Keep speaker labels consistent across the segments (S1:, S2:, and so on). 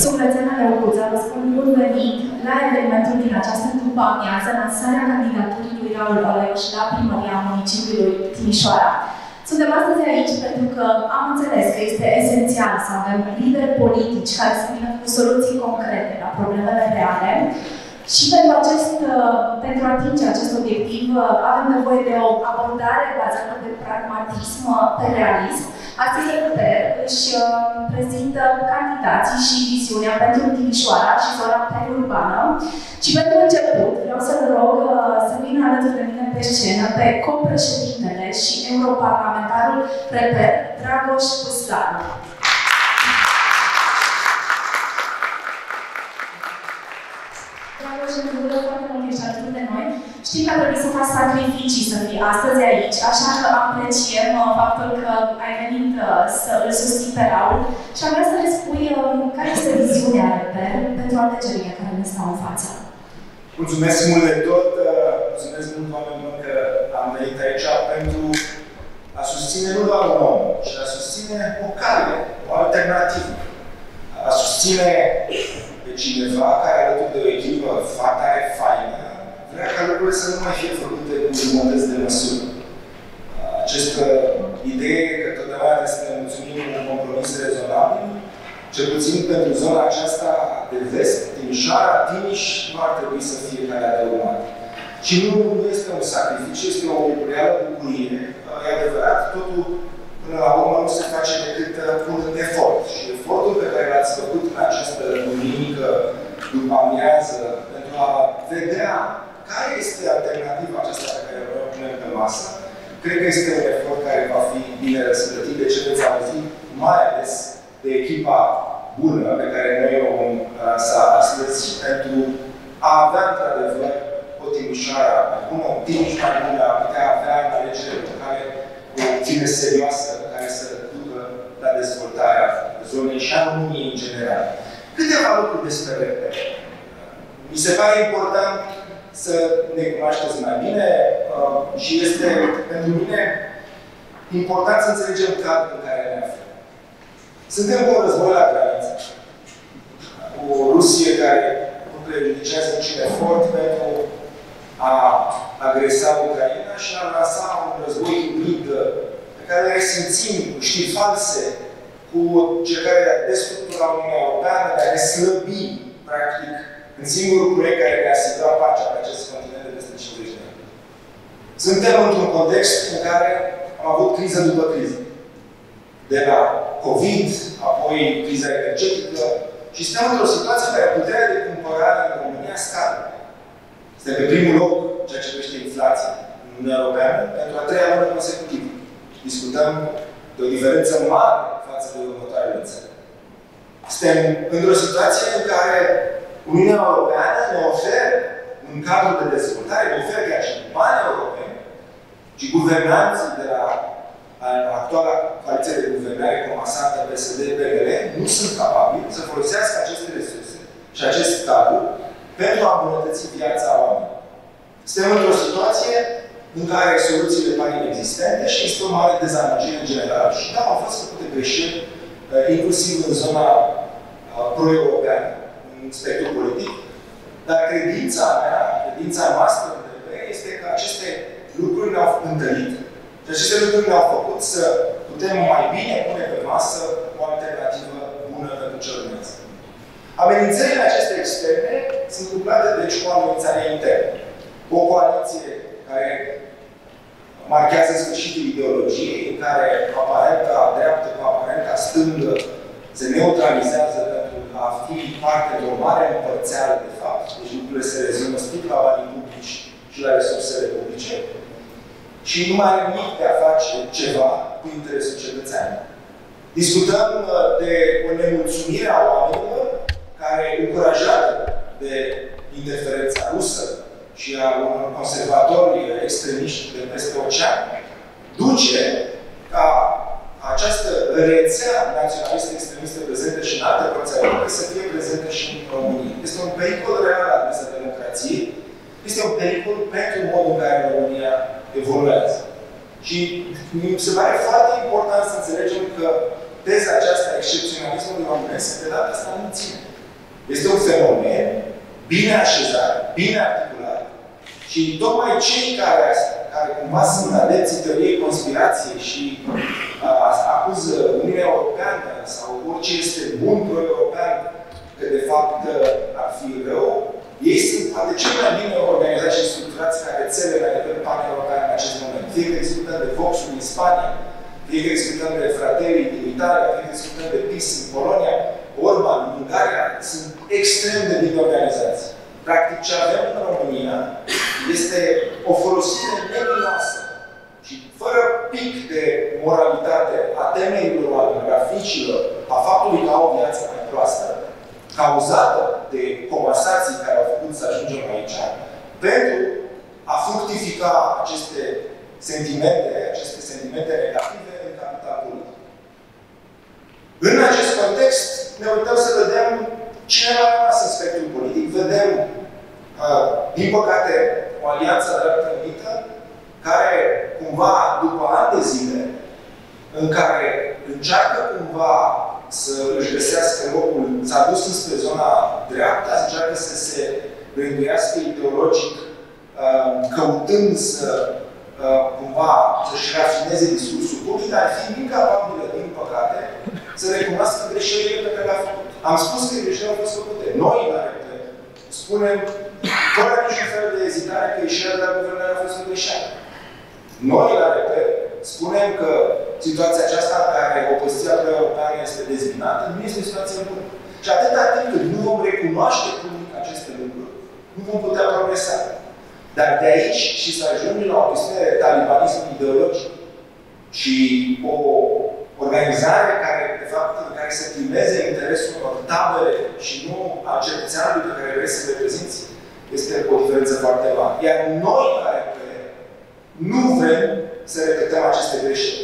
S1: Suflețena Leucuța vă spun bun venit la evenimentul din această după-amiază, lansarea candidaturii lui Raul Oleoș la primăria municipiului Timișoara. Suntem astăzi aici pentru că am înțeles că este esențial să avem lideri politici care să vină cu soluții concrete la problemele reale. Și pentru a atinge acest obiectiv avem nevoie de o abordare bazată pe pragmatism, pe realism. Astăzi Reper își prezintă candidații și viziunea pentru Timișoara și zona periurbană. Și pentru început vreau să-l rog să vină alături de mine pe scenă pe copreședintele și europarlamentarul Reper, Dragoș Păslaru. Dragoș, ne bucură foarte mult ești alături de noi. Știm că trebuie să faci sacrificii să fii astăzi aici, așa că apreciem faptul că ai venit să îl susții pe Raul și am vrea să ne spui care este viziunea Reper pentru alegerile care ne stau în față.
S2: Mulțumesc mult de tot, mulțumesc mult oamenilor că am venit aici pentru a susține nu doar un om, ci a susține o cale, o alternativă. A susține pe cineva care alături de o echipă foarte faină vrea ca lucrurile să nu mai fie făcute cu jumătăți de măsură. Această idee că totdeauna trebuie să ne mulțumim cu un compromis rezonabil, cel puțin pentru zona aceasta de vest, Timișoara, Timiș, nu ar trebui să fie calea de urmat. Și nu este un sacrificiu, este o reală bucurie. E adevărat, totul până la urmă nu se face decât punând efort. Și efortul pe care l-ați făcut în această duminică după amiază pentru a vedea care este alternativa aceasta pe care o punem pe masă, cred că este un efort care va fi bine răsplătit de ce veți auzi, mai ales de echipa bună pe care noi o vom lansa astăzi pentru a avea într-adevăr o Timișoara mai bună, un Timiș mai bună, a putea avea în alegerile locale o opțiune serioasă care să ducă la dezvoltarea zonei și a României în general. Câteva lucruri despre Reper. Mi se pare important să ne cunoașteți mai bine și este pentru mine important să înțelegem cadrul în care ne aflăm. Suntem cu un război la graniță, cu o Rusie care nu prejudicează niciun efort pentru a agresa Ucraina și a lansa un război hibrid pe care le resimțim cu știri false, cu încercarea de a destructura Uniunea Europeană, de a ne slăbi, practic, în singurul proiect care ne asigura pacea pe acest continent de peste 50 de ani. Suntem într-un context în care am avut criză după criză. De la COVID, apoi criza energetică și suntem într-o situație în care puterea de cumpărare în România scade. Suntem pe primul loc ceea ce privește inflația în Uniunea Europeană pentru a treia lună consecutivă. Discutăm de o diferență mare față de următoarele țări. Suntem într-o situație în care Uniunea Europeană ne oferă un cadru de dezvoltare, ne oferă chiar și bani europeni și guvernanții de la actuala coaliție de guvernare comasată PSD-PNL nu sunt capabili să folosească aceste resurse și acest cadru pentru a îmbunătăți viața oamenilor. Suntem într-o situație în care soluțiile par inexistente și este o mare dezamăgire în general. Și da, au fost făcute greșeli, inclusiv în zona pro-europeană, în spectrul politic, dar credința mea, credința noastră este că aceste lucruri ne-au întâlnit și aceste lucruri ne-au făcut să putem mai bine pune pe masă o alternativă bună pentru ce urmează. Amenințările acestea externe sunt cuplate deci cu amenințarea internă. O coaliție care marchează sfârșitul ideologiei, în care aparenta dreaptă cu aparenta stângă se neutralizează pentru a fi parte de o mare împărțeală de fapt. Deci lucrurile se rezumă strict la banii publici și la resursele publice. Și nu mai are nimic de a face ceva cu interesul cetățeanului. Discutăm de o nemulțumire a oamenilor care, încurajată de interferența rusă și a unor conservatori extremiști de peste ocean, duce ca această rețea naționalistă extremistă prezentă și în alte părți ale lumii să fie prezentă și în România. Este un pericol real la adresa democrației, este un pericol pentru modul în care România evoluează. Și mi se pare foarte important să înțelegem că teza aceasta a excepționalismului românesc de data asta nu ține. Este un fenomen bine așezat, bine articulat și tocmai cei care cumva sunt adepții teoriei conspirației și acuză Uniunea Europeană sau orice este bun pro-european că de fapt ar fi rău, ei sunt poate cel mai bine organizați și structurați ca rețele la nivel pan-european în acest moment. Fie că discutăm de Vox-ul din Spania, fie că discutăm de Fratelli din Italia, fie că discutăm de PIS în Polonia, Orban în Ungaria, sunt extrem de bine organizați. Practic, ce avem în România este o folosire neminoasă și fără pic de moralitate a temerilor oamenilor, a ficilor, a faptului că au o viață mai proastă, cauzată de comasații care au făcut să ajungem aici, pentru a fructifica aceste sentimente negative în capital politic. În acest context, ne uităm să vedem cine a rămas în spectrul politic. Vedem, din păcate, o alianță dreaptă-mită, care, cumva, după ani de zile, în care încearcă cumva să își găsească locul, s-a dus înspre zona dreapta, încearcă să se rânduiască ideologic, căutând să cumva să-și rafineze discursul public, dar fiind incapabilă, din păcate, să recunoască greșelile pe care le-a făcut. Am spus că greșelile au fost făcute. Noi, la RP, spunem, fără niciun fel de ezitare, că ieșirea de la guvernare a fost o greșeală. Noi, la RP, spunem că situația aceasta în care opoziția pro-europeană este dezbinată nu este o situație bună. Și atâta timp cât nu vom recunoaște public aceste lucruri, nu vom putea progresa. Dar de aici și să ajungem la o chestiune de talibanism ideologic și o organizare care, de fapt, în care să primeze interesul unor tabere și nu a cetățeanului pe care vrei să le reprezinți, este o diferență foarte mare. Iar noi, care nu vrem să repetăm aceste greșeli.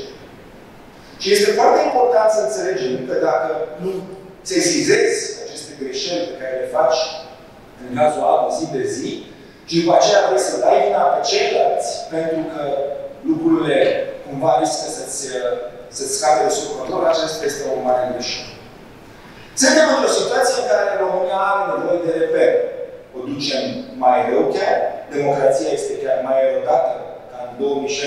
S2: Și este foarte important să înțelegem că dacă nu sesizezi aceste greșeli pe care le faci în cazul altul zi de zi, și după aceea vrei să dai vina pe ceilalți, pentru că lucrurile cumva riscă să-ți scape de sub control, aceasta este o mare greșeală. Suntem într-o situație în care România are nevoie de reper. O ducem mai rău chiar, democrația este chiar mai erodată ca în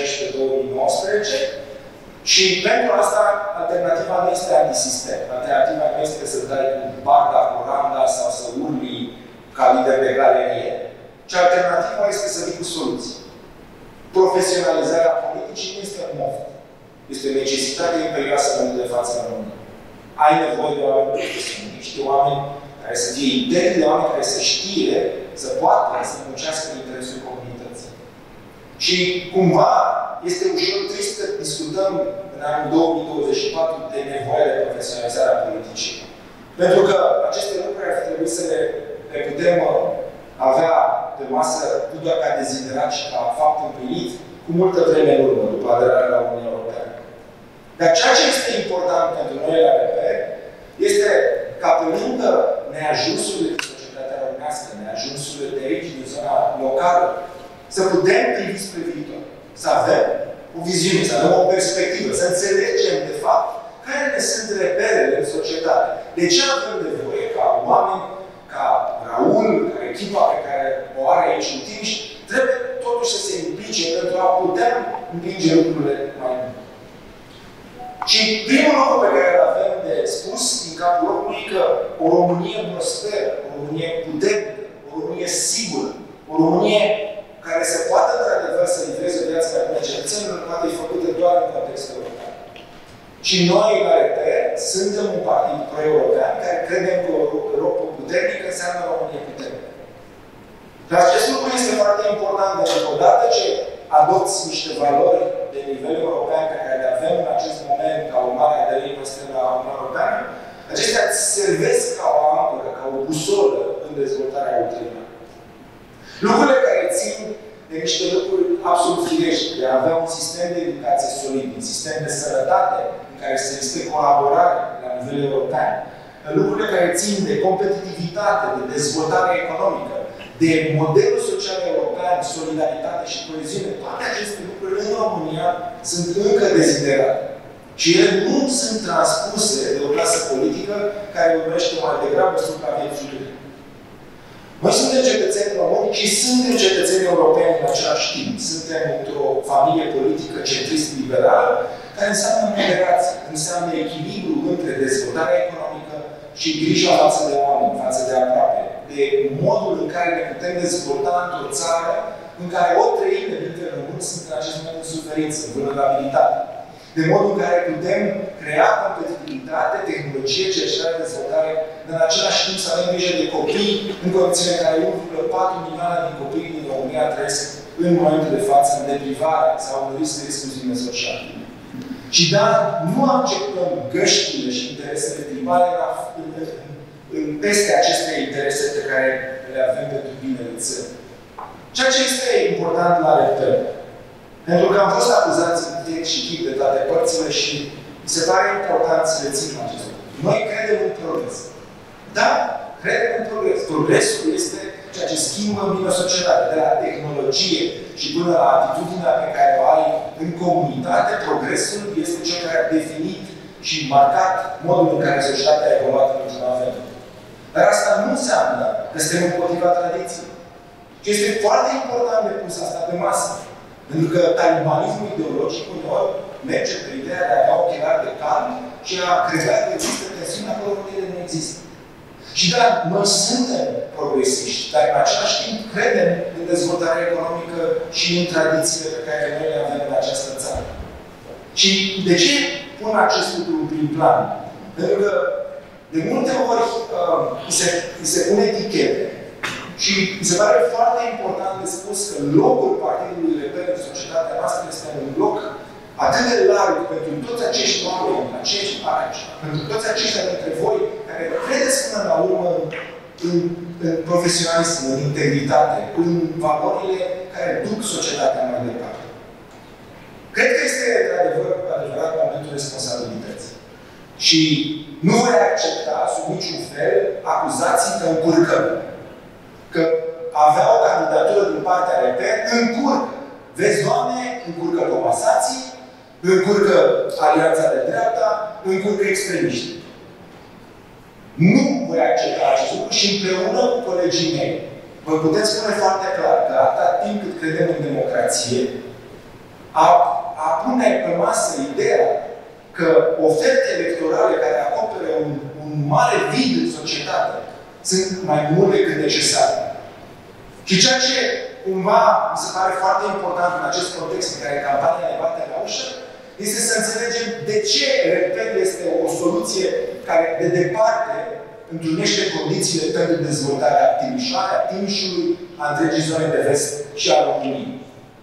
S2: 2016-2019 și pentru asta alternativa nu este antisistem. Alternativa nu este să dai cu barda, cu randa sau să urli ca lider de galerie. Și alternativa este să vii cu soluții. Profesionalizarea politicii nu este un moft. Este o necesitate imperioasă pentru de față în România. Ai nevoie de oameni profesioniști, de oameni care să fie integri, de oameni care să știe, să poată să muncească în interesul comunității. Și cumva este ușor trist că discutăm în anul 2024 de nevoie de profesionalizarea politicii. Pentru că aceste lucruri ar trebui să le putem avea pe masă nu doar ca deziderat și ca fapt împlinit, cu multă vreme în urmă, după aderarea la Uniunea Europeană. Dar ceea ce este important pentru noi la RP este ca pe lângă neajunsurile din societatea românească, neajunsurile de aici, din zona locală, să putem privi spre viitor. Să avem o viziune, să avem o perspectivă, să înțelegem, de fapt, care ne sunt reperele în societate. De ce avem nevoie ca oameni, ca Raul, ca echipa pe care o are aici în Timiș, trebuie totuși să se implice pentru a putea împinge lucrurile mai mult. Și primul lucru pe care îl avem de spus din capul locului că o Românie prosperă, o Românie puternică, o Românie sigură, o Românie care se poate într-adevăr să livreze o viață mai bună cetățenilor, poate fi făcută doar în contextul european. Și noi, la RP, suntem un partid pro-european care credem că o Europa puternică înseamnă România puternică. Dar acest lucru este foarte important, pentru că odată ce adopți niște valori de nivel european pe care le avem în acest moment ca urmare a aderării noastre la Uniunea Europeană, acestea îți servesc ca o ancoră, ca o busolă în dezvoltarea ulterioară. Lucrurile care țin de niște lucruri absolut firești, de a avea un sistem de educație solid, un sistem de sănătate în care să existe colaborare la nivel european, lucrurile care țin de competitivitate, de dezvoltare economică, de modelul social european, solidaritate și coeziune, toate aceste lucruri în România sunt încă deziderate. Și ele nu sunt transpuse de o clasă politică care urmește mai degrabă supraviețuire. Noi suntem cetățeni români și suntem cetățeni europeni în același timp. Suntem într-o familie politică centrist-liberală care înseamnă moderație, înseamnă echilibru între dezvoltarea economică și grija față de oameni, față de aproape, de modul în care ne putem dezvolta într-o țară în care o treime dintre români sunt în acest moment în suferință, în vulnerabilitate. De modul în care putem crea competitivitate, tehnologie, cercetare, dezvoltare, în același timp să avem grijă de copii în condițiile în care 1,4 milioane din copiii din România trăiesc în momentul de față în deprivare sau în risc de excluziune socială. Și dar nu acceptăm găștile și interesele tribale peste aceste interese pe care le avem pentru binele țării. Ceea ce este important la reper. Pentru că am fost acuzați în tec și chip de toate părțile și mi se pare important să reținem acest lucru. Noi credem în progres. Da, credem în progres. Progresul este ceea ce schimbă în bine societatea. De la tehnologie și până la atitudinea pe care o ai în comunitate, progresul este cel care a definit și marcat modul în care societatea a evoluat într-un fel. Dar asta nu înseamnă că suntem împotriva tradiției. Și este foarte important de pus asta pe masă. Pentru că talibanismul ideologic uneori merge pe ideea de a avea ochelari de calm și a credea că există tensiuni acolo unde ele nu există. Și da, noi suntem progresiști, dar în același timp credem în dezvoltarea economică și în tradițiile pe care noi le avem în această țară. Și de ce pun acest lucru în prim plan? Pentru că de multe ori se pune etichete. Și mi se pare foarte important de spus că locul Partidului Reper în societatea noastră este un loc atât de larg pentru toți acești oameni, acești pași, pentru toți aceștia dintre voi care credeți până la urmă în profesionalism, în integritate, în valorile care duc societatea mai departe. Cred că este, într-adevăr, adevărat momentul responsabilității. Și nu voi accepta, sub niciun fel, acuzații că încurcăm. Că avea o candidatură din partea Reper, încurcă. Vezi, Doamne, încurcă comasații, încurcă Alianța de Dreapta, încurcă extremiști. Nu voi accepta acest lucru și împreună cu colegii mei vă putem spune foarte clar că atâta timp cât credem în democrație, a pune pe masă ideea că oferte electorale care acoperă un mare vid în societate sunt mai mult decât necesare. Și ceea ce cumva mi se pare foarte important în acest context în care campania ne bate la ușă, este să înțelegem de ce Reper este o soluție care de departe întrunește condițiile pentru dezvoltarea Timișoarei, a Timișului, a întregii zone de vest și a României.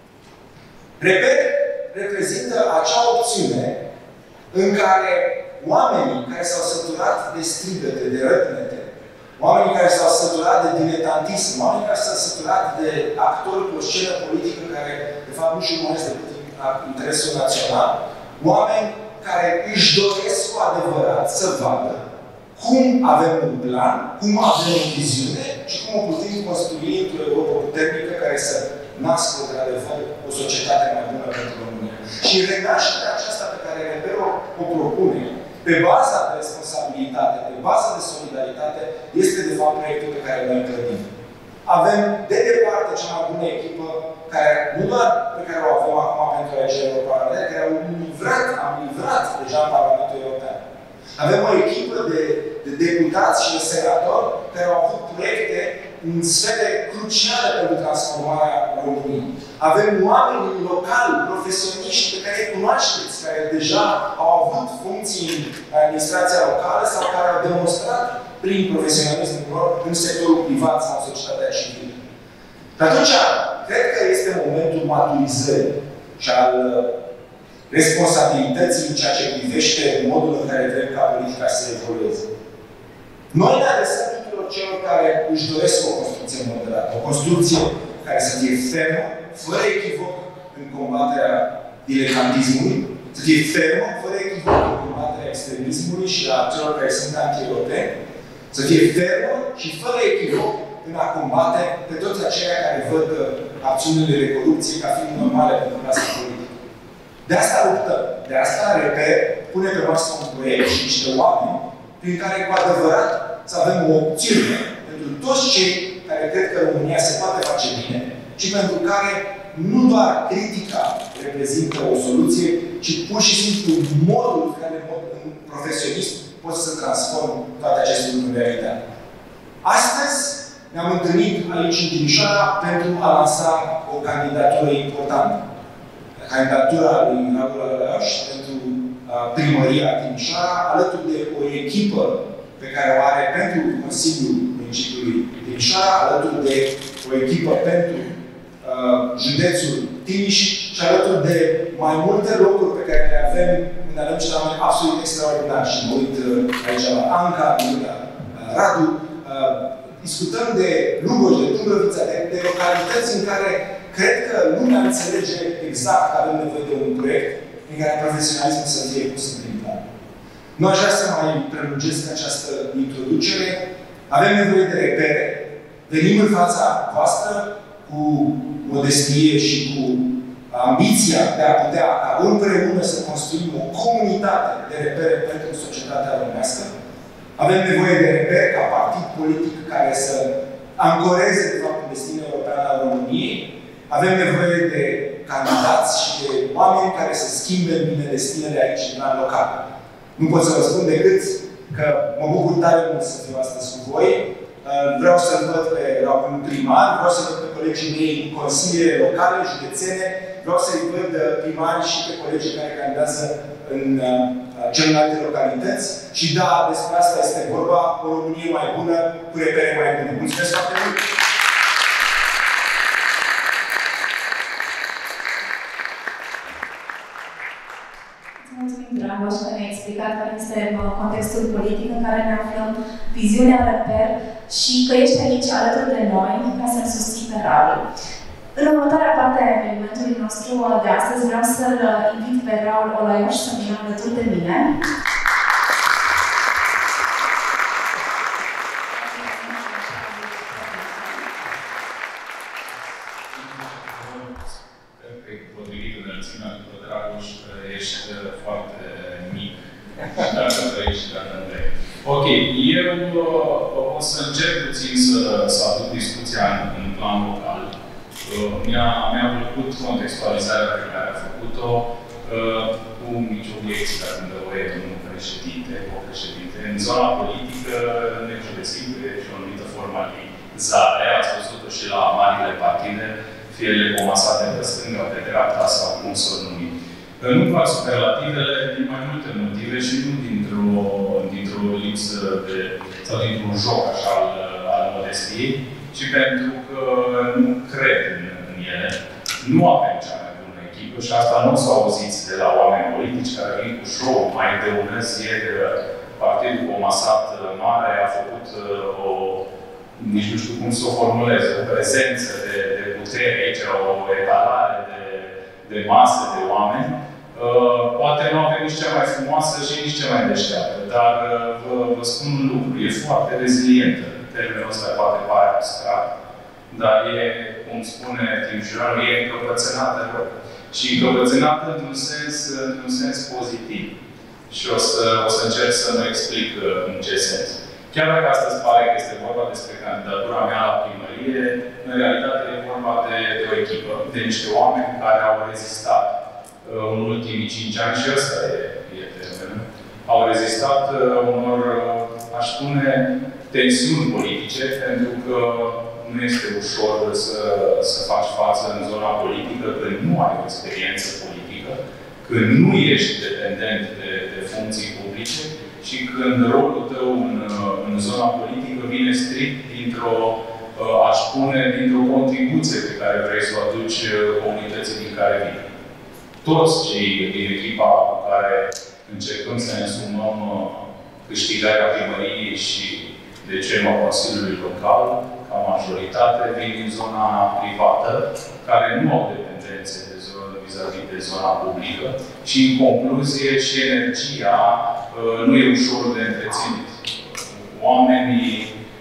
S2: Reper reprezintă acea opțiune în care oamenii care s-au săturat de strigăte, de rătnete, oamenii care s-au săturat de diletantism, oamenii care s-au săturat de actori pe o scenă politică care, de fapt, nu-și urmăresc decât interesul național, oameni care își doresc cu adevărat să vadă cum avem un plan, cum avem o viziune și cum o putem construi într-o Europă puternică care să nască, într-adevăr, o societate mai bună pentru România. Și renașterea aceasta pe care Reper o propune, pe baza de responsabilitate, pe baza de solidaritate, este, de fapt, proiectul pe care noi clădim. Avem, de departe, cea mai bună echipă, care, nu doar pe care o avem acum pentru alegerile europarlamentare, care am livrat deja în Parlamentul European. Avem o echipă de deputați și de senatori care au avut proiecte în sfere cruciale pentru transformarea României. Avem oameni locali, profesioniști pe care îi cunoașteți, care deja au avut funcții în administrația locală sau care au demonstrat prin profesionalismul lor în sectorul privat sau în societatea civilă. Și atunci, cred că este momentul maturizării și al responsabilității în ceea ce privește modul în care vrem ca politica să evolueze. Noi ne adresăm tuturor celor care își doresc o construcție moderată, o construcție care să fie fermă, fără echivoc în combaterea diletantismului, să fie fermă, fără echivoc în combaterea extremismului și a celor care sunt anti-europeni, să fie fermă și fără echivoc în a combate pe toți aceia care văd acțiunile de corupție ca fiind normale pentru clasa politică. De asta luptăm. De asta, repet, pune pe masă un proiect și niște oameni prin care cu adevărat să avem o opțiune pentru toți cei care cred că România se poate face bine și pentru care nu doar critica reprezintă o soluție, ci pur și simplu modul în care în profesionist poți să transform toate aceste lucruri în realitate. Astăzi ne-am întâlnit aici în Timișoara pentru a lansa o candidatură importantă. Candidatura lui Radu Aleoș pentru primăria Timișoara, alături de o echipă pe care o are pentru Consiliul Municipiului Timișoara, alături de o echipă pentru județul Timiș și alături de mai multe locuri pe care le avem, unde avem niște oameni absolut extraordinari. Și mă uit aici la Anca, la Radu, discutăm de Lugoj, de Dubrovița, de localități în care cred că lumea înțelege exact că avem nevoie de un proiect în care profesionalismul să fie pus în prim plan. Nu aș vrea să mai prelungesc această introducere. Avem nevoie de repere. Venim în fața voastră cu modestie și cu ambiția de a putea ca împreună să construim o comunitate de repere pentru societatea românească. Avem nevoie de repere ca partid politic care să ancoreze, de fapt, destinul european al României. Avem nevoie de candidați și de oameni care să schimbe în bine destinele aici, în plan local. Nu pot să vă spun decât că mă bucur tare mult să fiu astăzi cu voi. Vreau să-l văd pe Raul primar, vreau să-l văd pe colegii mei în consiliile locale, județene, vreau să-i văd primari și pe colegii care candidează în celelalte localități. Și da, despre asta este vorba, o Românie mai bună, cu repere mai bune. Mulțumesc foarte mult!
S1: Mulțumim, Dragoș, că ne-ai explicat care este contextul politic în care ne aflăm, viziunea reper și că ești aici alături de noi ca să-l susții pe Raul. În următoarea parte a evenimentului nostru de astăzi vreau să-l invit pe Raul Olăioș să vină alături de mine.
S3: Potrivit înălțimea după Dragoș, ești foarte mic. Și dacă vrei și dacă nu vrei. Ok, eu o să încerc puțin să aduc discuția în plan local. Mi-a plăcut contextualizarea pe care a făcut-o cu mici obiecții, dacă îmi dă voie, domnul președinte, co-președinte. În zona politică ne județim și o anumită formalizare. Ați văzut-o și la marile partide, fie ele comasate pe stânga, pe dreapta sau cum să o numim. Nu fac superlativele din mai multe motive și nu dintr-o lipsă sau dintr-un joc așa al modestiei, ci pentru că nu cred în ele. Nu avem cea mai bună echipă și asta nu o să auziți de la oameni politici care vin cu show mai de ună zi de Partidul Comasat Mare a făcut nici nu știu cum să o formulez, o prezență de putere aici, o etalare de masă de oameni. Poate nu avem nici cea mai frumoasă și nici cea mai deșteaptă, dar vă spun un lucru, e foarte rezilientă. Termenul ăsta poate pare abstract, dar e, cum spune Timișoarul, e încăpățânată rău. Și încăpățânată într-un sens pozitiv. Și o să încerc să mă explic în ce sens. Chiar dacă astăzi pare că este vorba despre candidatura mea la primărie, în realitate e vorba de o echipă, de niște oameni care au rezistat în ultimii 5 ani, și ăsta e termenul, au rezistat unor, aș spune, tensiuni politice, pentru că nu este ușor să faci față în zona politică când nu ai o experiență politică, când nu ești dependent de funcții publice și când rolul tău în zona politică vine strict aș spune, dintr-o contribuție pe care vrei să o aduci comunității din care vii. Toți cei din echipa cu care încercăm să ne asumăm câștigarea primăriei și, de ce nu, a Consiliului Local, ca majoritate, vin din zona privată, care nu au dependențe vis-a-vis de zona publică și, în concluzie, și energia nu e ușor de întreținut. Oamenii,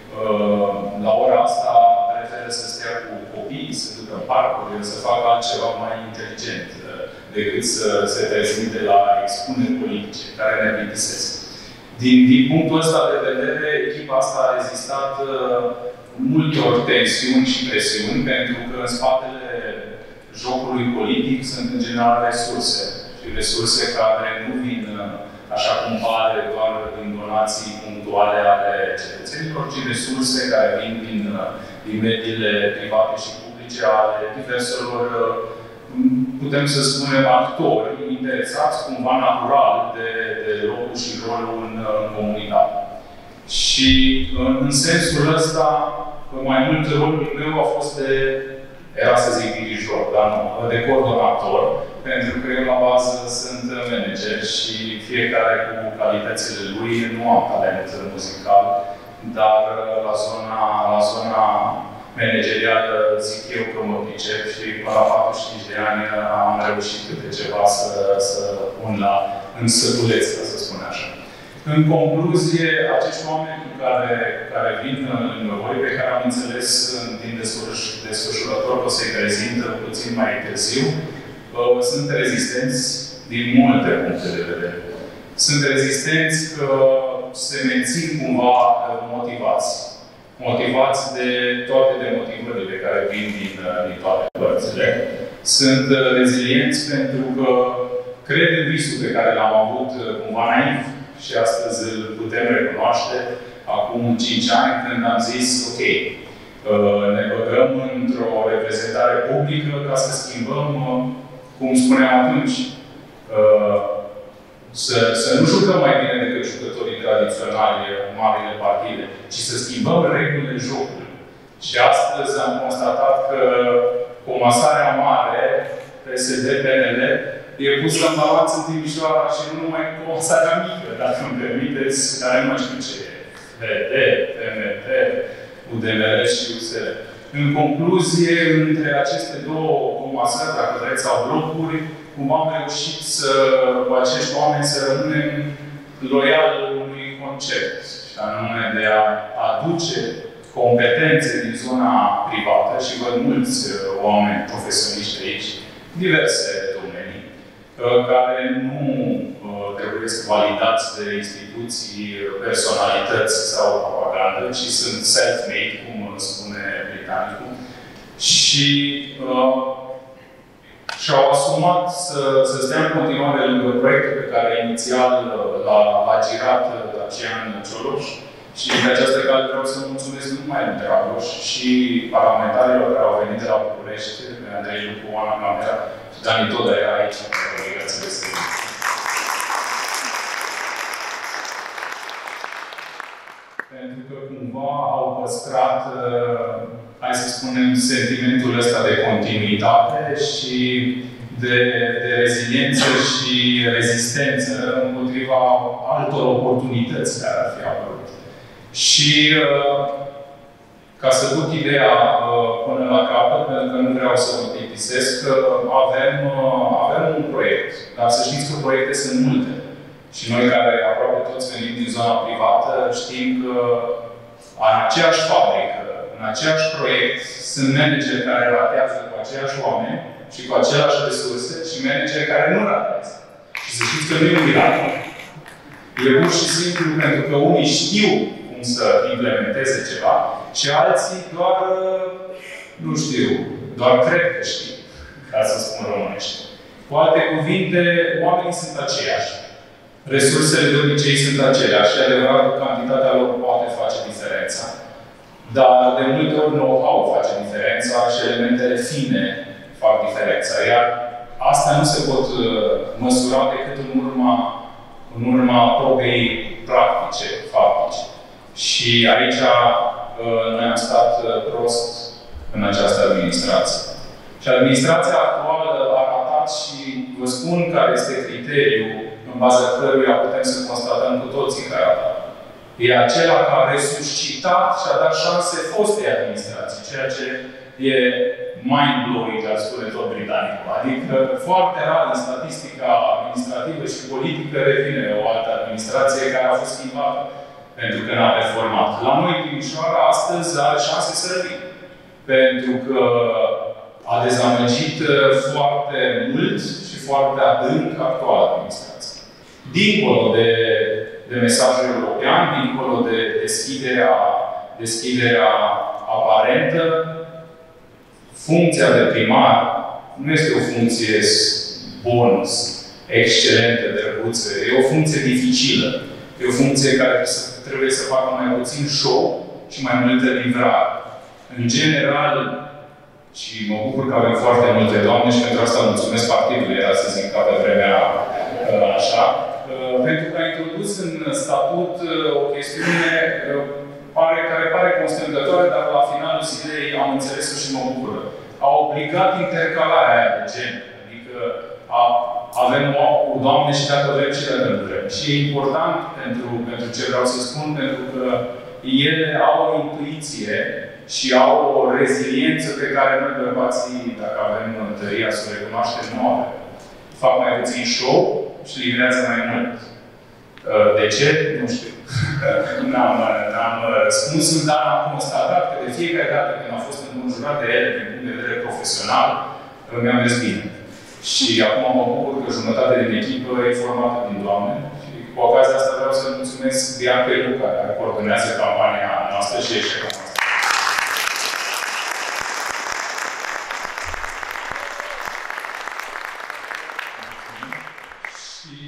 S3: la ora asta, preferă să stea cu copiii, să ducă în parcuri, să facă altceva mai inteligent. decât să se prezinte la expuneri politice, care ne plictisesc. Din punctul ăsta de vedere, echipa asta a rezistat multor tensiuni și presiuni, pentru că în spatele jocului politic sunt în general resurse. Și resurse care nu vin, așa cum pare, doar din donații punctuale ale cetățenilor, ci resurse care vin din mediile private și publice ale diverselor, putem să spunem, actori interesați cumva natural de locul și rolul în comunitate. Și în sensul ăsta, mai mult rolul meu a fost era să zic dirijor, dar nu, de coordonator, pentru că eu la bază sunt manager și fiecare cu calitățile lui, nu am talent muzical, dar la zona managerială zic eu că mă pricep și până la 45 de ani am reușit câte ceva să pun în sătuleț, să spun așa. În concluzie, acești oameni care vin lângă voi, pe care am înțeles din desfășurător că o să-i prezint puțin mai târziu, sunt rezistenți din multe puncte de vedere. Sunt rezistenți că se mențin cumva motivați. Motivați de toate demotivările care vin din toate părțile. Sunt rezilienți pentru că cred în visul pe care l-am avut cumva naiv și astăzi îl putem recunoaște, acum 5 ani, când am zis, ok, ne băgăm într-o reprezentare publică ca să schimbăm, cum spuneam atunci, să nu jucăm mai bine decât jucătorii tradiționali, marile partide, ci să schimbăm regulile jocului. Și astăzi am constatat că comasarea mare, PSD-PNL, e pusă în balanță în Timișoara și nu numai comasarea mică, dacă îmi permiteți, care nu mai știu ce e. VD, PMP, UDMR și USR. În concluzie, între aceste două comasări, dacă vreți, sau blocuri, cum am reușit cu acești oameni să rămânem loiali unui concept, și anume de a aduce competențe din zona privată, și văd mulți oameni profesioniști aici, diverse domenii, care nu trebuie să validați de instituții, personalități sau propagandă, ci sunt self-made, cum spune britanicul. Și-au asumat să stea în continuare lângă proiectul pe care inițial l-a girat Dacian Cioloș. Și de această cale vreau să mulțumesc nu numai lui Dragoș și parlamentarilor care au venit de la București, pe Andrei Lupu, Oana Camera și Dani Toda era aici, în obligațiile să pentru că cumva au păstrat, hai să spunem, sentimentul ăsta de continuitate și de reziliență și rezistență împotriva altor oportunități care ar fi apărut. Și ca să duc ideea până la capăt, pentru că nu vreau să vă plictisesc, avem un proiect. Dar să știți că proiecte sunt multe. Și noi care aproape toți venim din zona privată, știm că în aceeași fabrică, în aceeași proiect, sunt manageri care ratează cu aceiași oameni și cu aceleași resurse și manageri care nu ratează. Și să știți că nu e un miracol. E pur și simplu pentru că unii știu cum să implementeze ceva și alții doar, nu știu, doar cred că știu, ca să spun românește. Cu alte cuvinte, oamenii sunt aceiași. Resursele de obicei sunt aceleași și adevărat că cantitatea lor poate face diferența. Dar de multe ori know-how face diferența și elementele fine fac diferența. Iar astea nu se pot măsura decât în urma probei practice, faptice. Și aici noi am stat prost în această administrație. Și administrația actuală a ratat și vă spun care este criteriul în baza căruia putem să constatăm cu toții că a ratat. E acela care a resuscitat și a dat șanse fostei administrații, ceea ce e mind-blowing, ar spune tot britanicul. Adică foarte rar în statistica administrativă și politică revine o altă administrație care a fost schimbată pentru că n-a performat. La noi, Timișoara, astăzi are șanse să revină. Pentru că a dezamăgit foarte mult și foarte adânc actuală administrație. Dincolo de mesajul european, dincolo de deschiderea aparentă, funcția de primar nu este o funcție bonus, excelentă, drăguță. E o funcție dificilă. E o funcție care trebuie să facă mai puțin show și mai multă livrare. În general, și mă bucur că avem foarte multe doamne și pentru asta mulțumesc partidului, era să zic ca pe vremea așa, pentru că a introdus în statut o chestiune care pare constrângătoare, dar la finalul zilei am înțeles-o și mă bucură. A obligat intercalarea aia de gen. Adică avem o doamne și dacă vrem și dacă nu vrem. Și e important pentru ce vreau să spun, pentru că ele au o intuiție și au o reziliență pe care noi bărbații, dacă avem tăria să o recunoaștem, nu avem. Fac mai puțin show și livrează mai mult. De ce? Nu știu. N-am răspunsul, dar am constatat că de fiecare dată când am fost înconjurat de ele din punct de vedere profesional, mi-am mers bine. Și acum mă bucur că jumătate din echipă e formată din doamne. Și cu ocazia asta vreau să mulțumesc Bianca Luca, care coordonează campania noastră și eșecul noastră. Și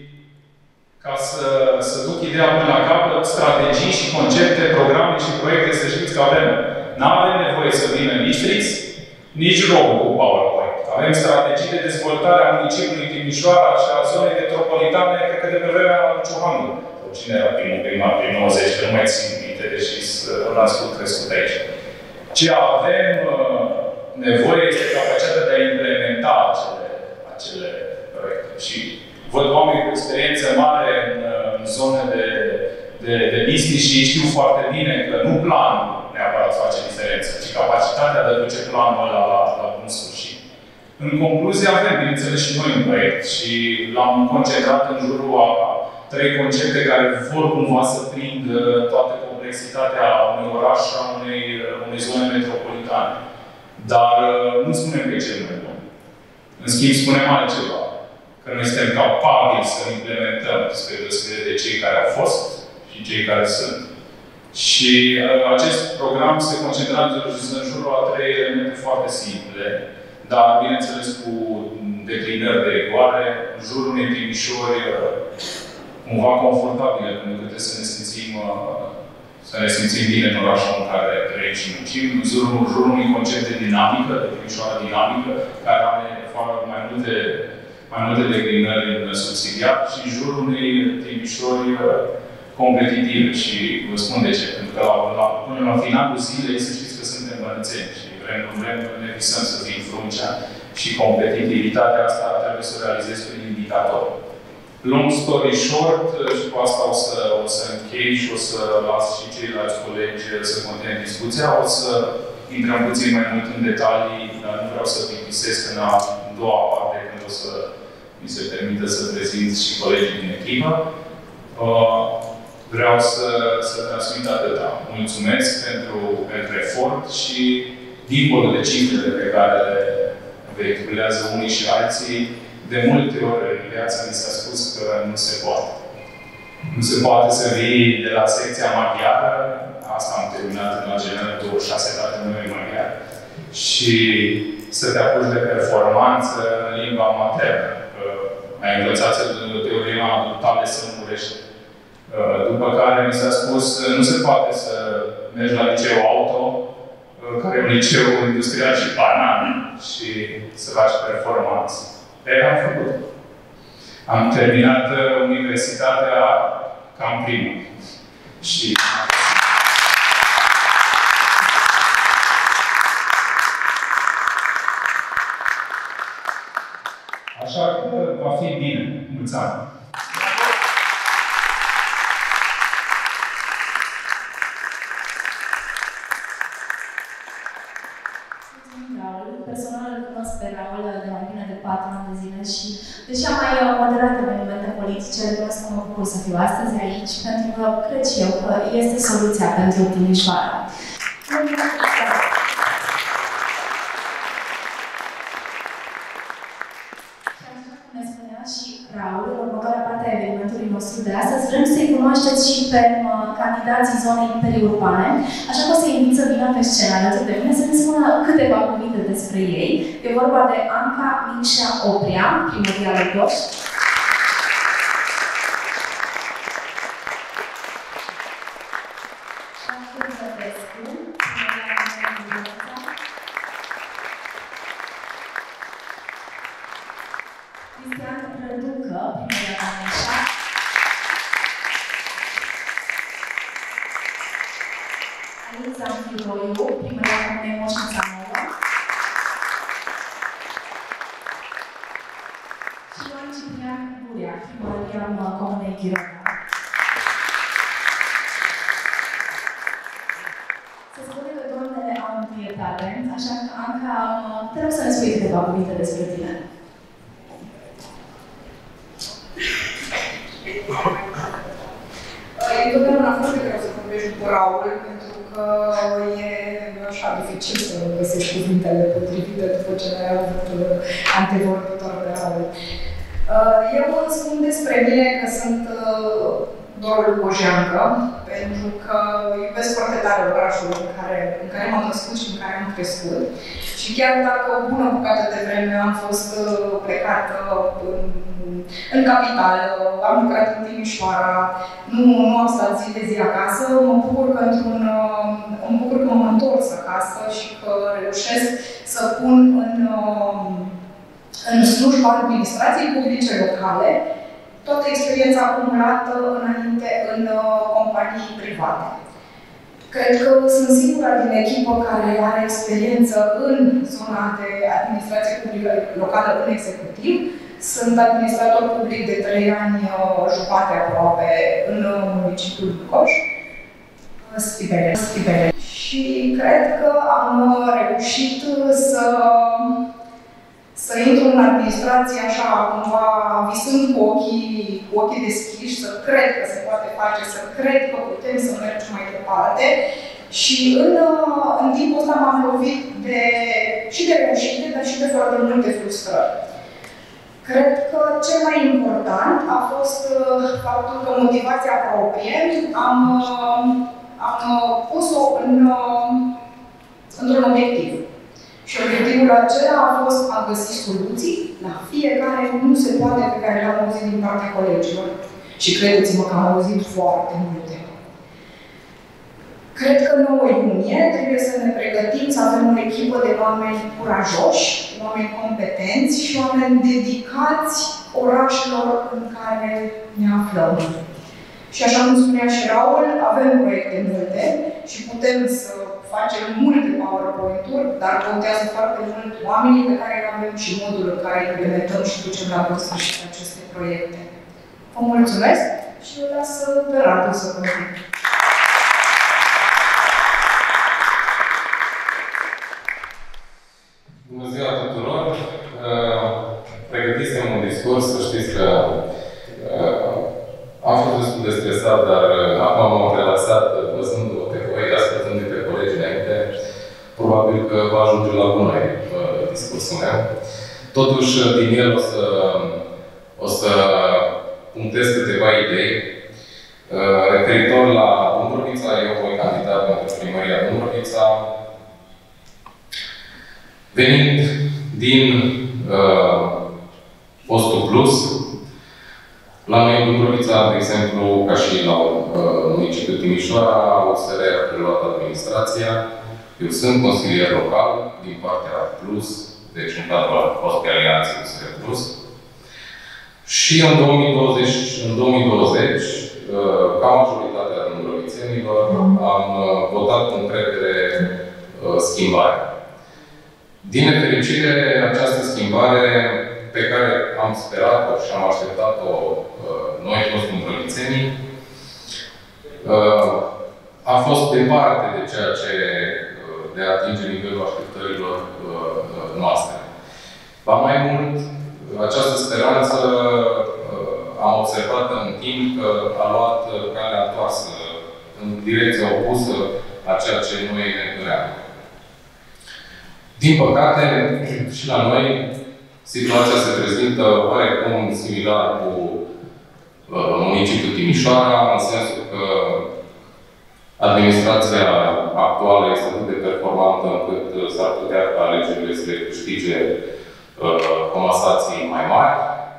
S3: ca să duc ideea până la capăt, strategii și concepte, programe și proiecte, să știți că avem. N-avem nevoie să vină nici Trix, nici robul cu PowerPoint. Avem strategii de dezvoltare a municipiului Timișoara și a zonei metropolitane, cred că de pe vremea Ciuhandu. Cine era primul primar prin 90, că nu mai țin minte, deși l-am crescut aici. Ce avem nevoie este capacitatea de a implementa acele proiecte. Și văd oameni cu experiență mare în zone de business și știu foarte bine că nu planul neapărat face diferență, ci capacitatea de a duce planul ăla la bun sfârșit. În concluzie, avem, bineînțeles, și noi un proiect și l-am concentrat în jurul a 3 concepte care vor cumva să prindă toată complexitatea unui oraș și a unei zone metropolitane. Dar nu spunem că e cel mai bun. În schimb, spunem altceva. Că noi suntem capabili să implementăm spre deosebire de cei care au fost și cei care sunt. Și acest program se concentrează în jurul a 3 elemente foarte simple, dar, bineînțeles, cu declinări de rigoare, în jurul unei Timișori cumva confortabile, pentru că trebuie să ne simțim bine în orașul în care trăim și muncim, în jurul unui concept de dinamică, de Timișoara dinamică, care are mai multe declinări în subsidiat și în jurul unei Timișori competitive. Și vă spun de ce. Pentru că până la finalul zilei să știți că suntem bănățeni și vrem, ne visăm să fim Fruncea și competitivitatea asta trebuie să o realizez prin indicator. Long story short, și cu asta o să închei și o să las și ceilalți colegi să continue discuția. O să intrăm puțin mai mult în detalii, dar nu vreau să plictisesc în a doua parte, când o să mi se permită să prezint și colegii din echipă. Vreau să transmit atâta. Mulțumesc pentru efort și, dincolo de cifrele pe care le vehiculează unii și alții, de multe ori în viață mi s-a spus că nu se poate. Nu se poate să vii de la secția maghiară, asta am terminat în la general 26 date nume maghiar, și să te apuci de performanță în limba maternă. Ai învățat teorema tale să nu murești. După care mi s-a spus, nu se poate să mergi la liceu auto, care e un liceu industrial și banal, și să faci performanță. Am făcut. Am terminat universitatea cam primul. Și așa că va fi bine. Mulți ani!
S1: Personal îl cunosc pe Raul de mai bine de 4 ani de zile și, deși am mai moderat evenimente politice, recunosc că mă bucur să fiu astăzi aici, pentru că cred și eu că este soluția pentru Timișoara. Și așa de astăzi, vrem să-i cunoașteți și pe candidații zonei periurbane, așa că o să-i invit să vină pe scenă alături de mine să ne spună câteva cuvinte despre ei. E vorba de Anca Minșa Oprea, primăria Lăgoș. Se spune că doamnele au întâietate, așa că, Anca, te rog să ne spui câteva cuvinte despre tine.
S4: E totdeauna foarte greu să vorbești după Raul, pentru că e așa dificil să găsești cuvintele potrivite după ce ai avut antevorbitor de Raul. Eu spun despre mine că sunt doar o lugojeancă, pentru că iubesc foarte tare orașul în care m-am născut și în care am crescut. Și chiar dacă o bună bucată de vreme am fost plecată în capitală, am lucrat în Timișoara, nu am stat zi de zi acasă, mă bucur că m-am întors acasă și că reușesc să pun în slujba administrației publice locale toată experiența acumulată înainte în companii private. Cred că sunt singura din echipă care are experiență în zona de administrație publică locală în executiv. Sunt administrator public de 3 ani jumate aproape în municipiul Lăgoș, Stibele. Și cred că am reușit să intru în administrație așa, cumva, visând cu ochii deschiși, să cred că se poate face, să cred că putem să mergem mai departe. Și în timpul ăsta m-am lovit și de reușite, dar și de foarte multe frustrări. Cred că cel mai important a fost faptul că motivația proprie am pus-o într-un obiectiv. Și obiectivul acela a fost a găsi soluții la fiecare nu se poate pe care le-am auzit din partea colegilor. Și credeți-mă că am auzit foarte multe. Cred că 9 iunie trebuie să ne pregătim să avem o echipă de oameni curajoși, oameni competenți și oameni dedicați orașelor în care ne aflăm. Și așa cum spunea și Raul, avem proiecte multe și putem să facem multe PowerPoint-uri, dar contează foarte mult oamenii pe care îi avem și modul în care implementăm și ducem la bun sfârșit aceste proiecte. Vă mulțumesc și vă las pe Radu să continui.
S5: Bună ziua tuturor! Pregătisem un discurs, să știți că am fost destul de stresat, dar acum m-am relaxat văzându-o pe voi, ascultându-i pe colegii înainte. Probabil că va ajunge la gunoi discursul meu. Totuși, din el o să punctez câteva idei. Referitor la Dâmbovița, eu voi candida pentru primăria Dâmbovița. Venind din postul plus, la noi în Dâmbovița, de exemplu, ca și la municipiul Timișoara, USR a preluat administrația. Eu sunt consilier local din partea Plus, deci în cadrul fostei alianțe USR Plus. Și în 2020, ca majoritatea dâmbovițenilor, am votat cu încredere schimbare. Din nefericire, această schimbare pe care am sperat-o și am așteptat-o noi toți dâmbovițenii, a fost departe de ceea ce de a atinge nivelul așteptărilor noastre. Ba mai mult, această speranță am observat în timp că a luat calea întoarsă în direcția opusă a ceea ce noi ne doream. Din păcate, și la noi, situația se prezintă oarecum similar cu municipiul Timișoara, în sensul că administrația actuală este atât de performantă încât s-ar putea ca alegerile să le câștige comasații mai mari.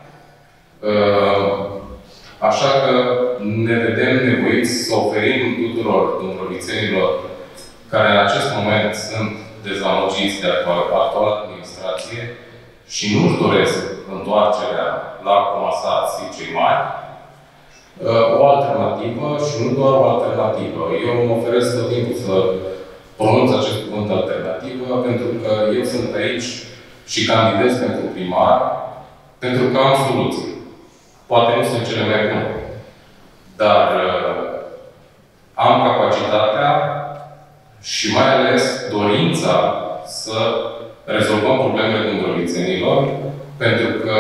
S5: Așa că ne vedem nevoiți să oferim tuturor dâmbrăvițenilor care în acest moment sunt dezamăgiți de actuala administrație și nu-și doresc întoarcerea la comasații cei mari, o alternativă și nu doar o alternativă. Eu mă oferesc tot timpul să pronunț acest cuvânt alternativă pentru că eu sunt aici și candidez pentru primar pentru că am soluții. Poate nu sunt cele mai bune, dar am capacitatea și mai ales dorința să rezolvăm problemele dâmbrăvițenilor, pentru că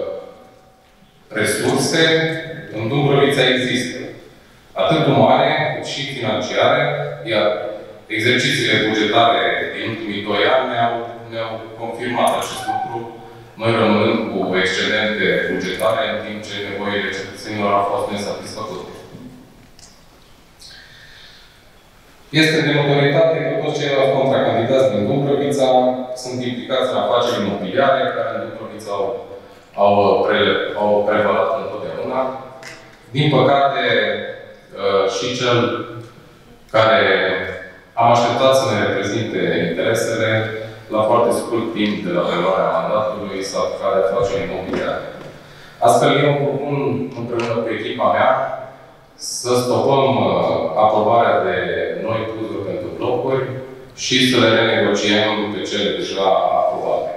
S5: resurse în Dâmbrăvița există. Atât umane cât și financiare, iar exercițiile bugetare din ultimii 2 ani ne-au confirmat acest lucru, noi rămânând cu excedente bugetare, în timp ce nevoile cetățenilor au fost nesatisfăcute. Este de notoritate că toți ceilalți contracandidați din Dâmbrăvița sunt implicați în afaceri imobiliare, care în Dâmbrăvița au prevalat întotdeauna. Din păcate, și cel care am așteptat să ne reprezinte interesele, la foarte scurt timp de la preluarea mandatului, s-a apucat de afaceri imobiliare. Astfel, eu propun împreună cu echipa mea să stopăm aprobarea de noi puzuri pentru blocuri și să le renegociem pe cele deja aprobate.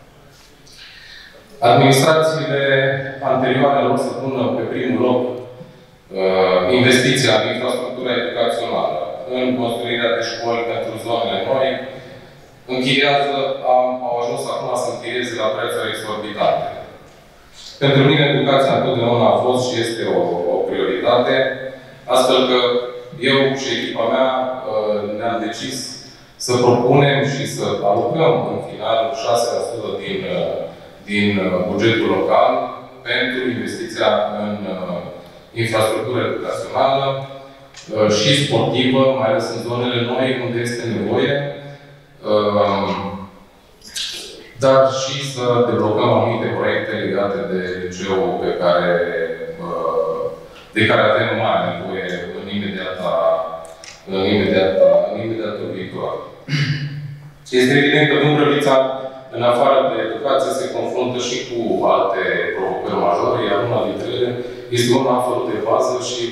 S5: Administrațiile anterioare lor să pună pe primul loc investiția în infrastructura educațională, în construirea de școli pentru zonele noi, au ajuns acum să închirieze la prețuri exorbitante. Pentru mine, educația întotdeauna a fost și este o prioritate, astfel că eu și echipa mea ne-am decis să propunem și să alocăm în final 6% din bugetul local pentru investiția în infrastructură educațională și sportivă, mai ales în zonele noi unde este nevoie, dar și să deblocăm anumite proiecte legate de liceul de care avem mare nevoie în imediatul viitor. Este evident că Dâmbrăvița, în afară de educație, se confruntă și cu alte provocări majore, iar una dintre ele este una absolut de bază și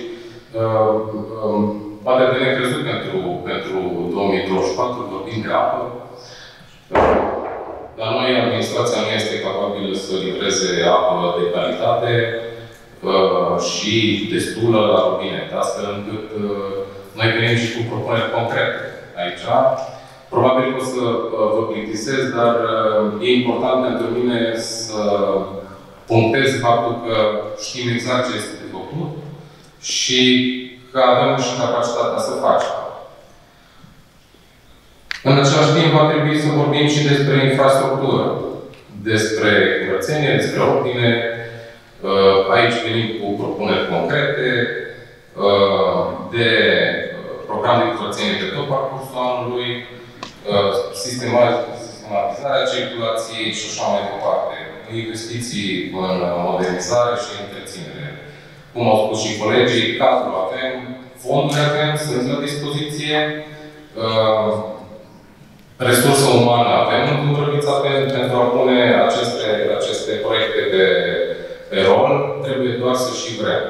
S5: poate de necrezut pentru 2024, vorbim de apă. La noi, administrația nu este capabilă să livreze apă de calitate și destulă la robinet, astfel încât noi venim și cu propuneri concrete aici. Probabil că o să vă plictisesc, dar e important pentru mine să punctez faptul că știm exact ce este de făcut și că avem și capacitatea să facem. În același timp, va trebui să vorbim și despre infrastructură, despre curățenie, despre ordine. Aici venim cu propuneri concrete de program de curățenie pe tot parcursul anului, sistematizarea circulației și așa mai departe. Investiții în modernizare și întreținere. Cum au spus și colegii, cadrul avem, fonduri avem, sunt la dispoziție, resursă umană avem în Dâmbrăvița pentru a pune aceste proiecte pe rol, trebuie doar să și vrem.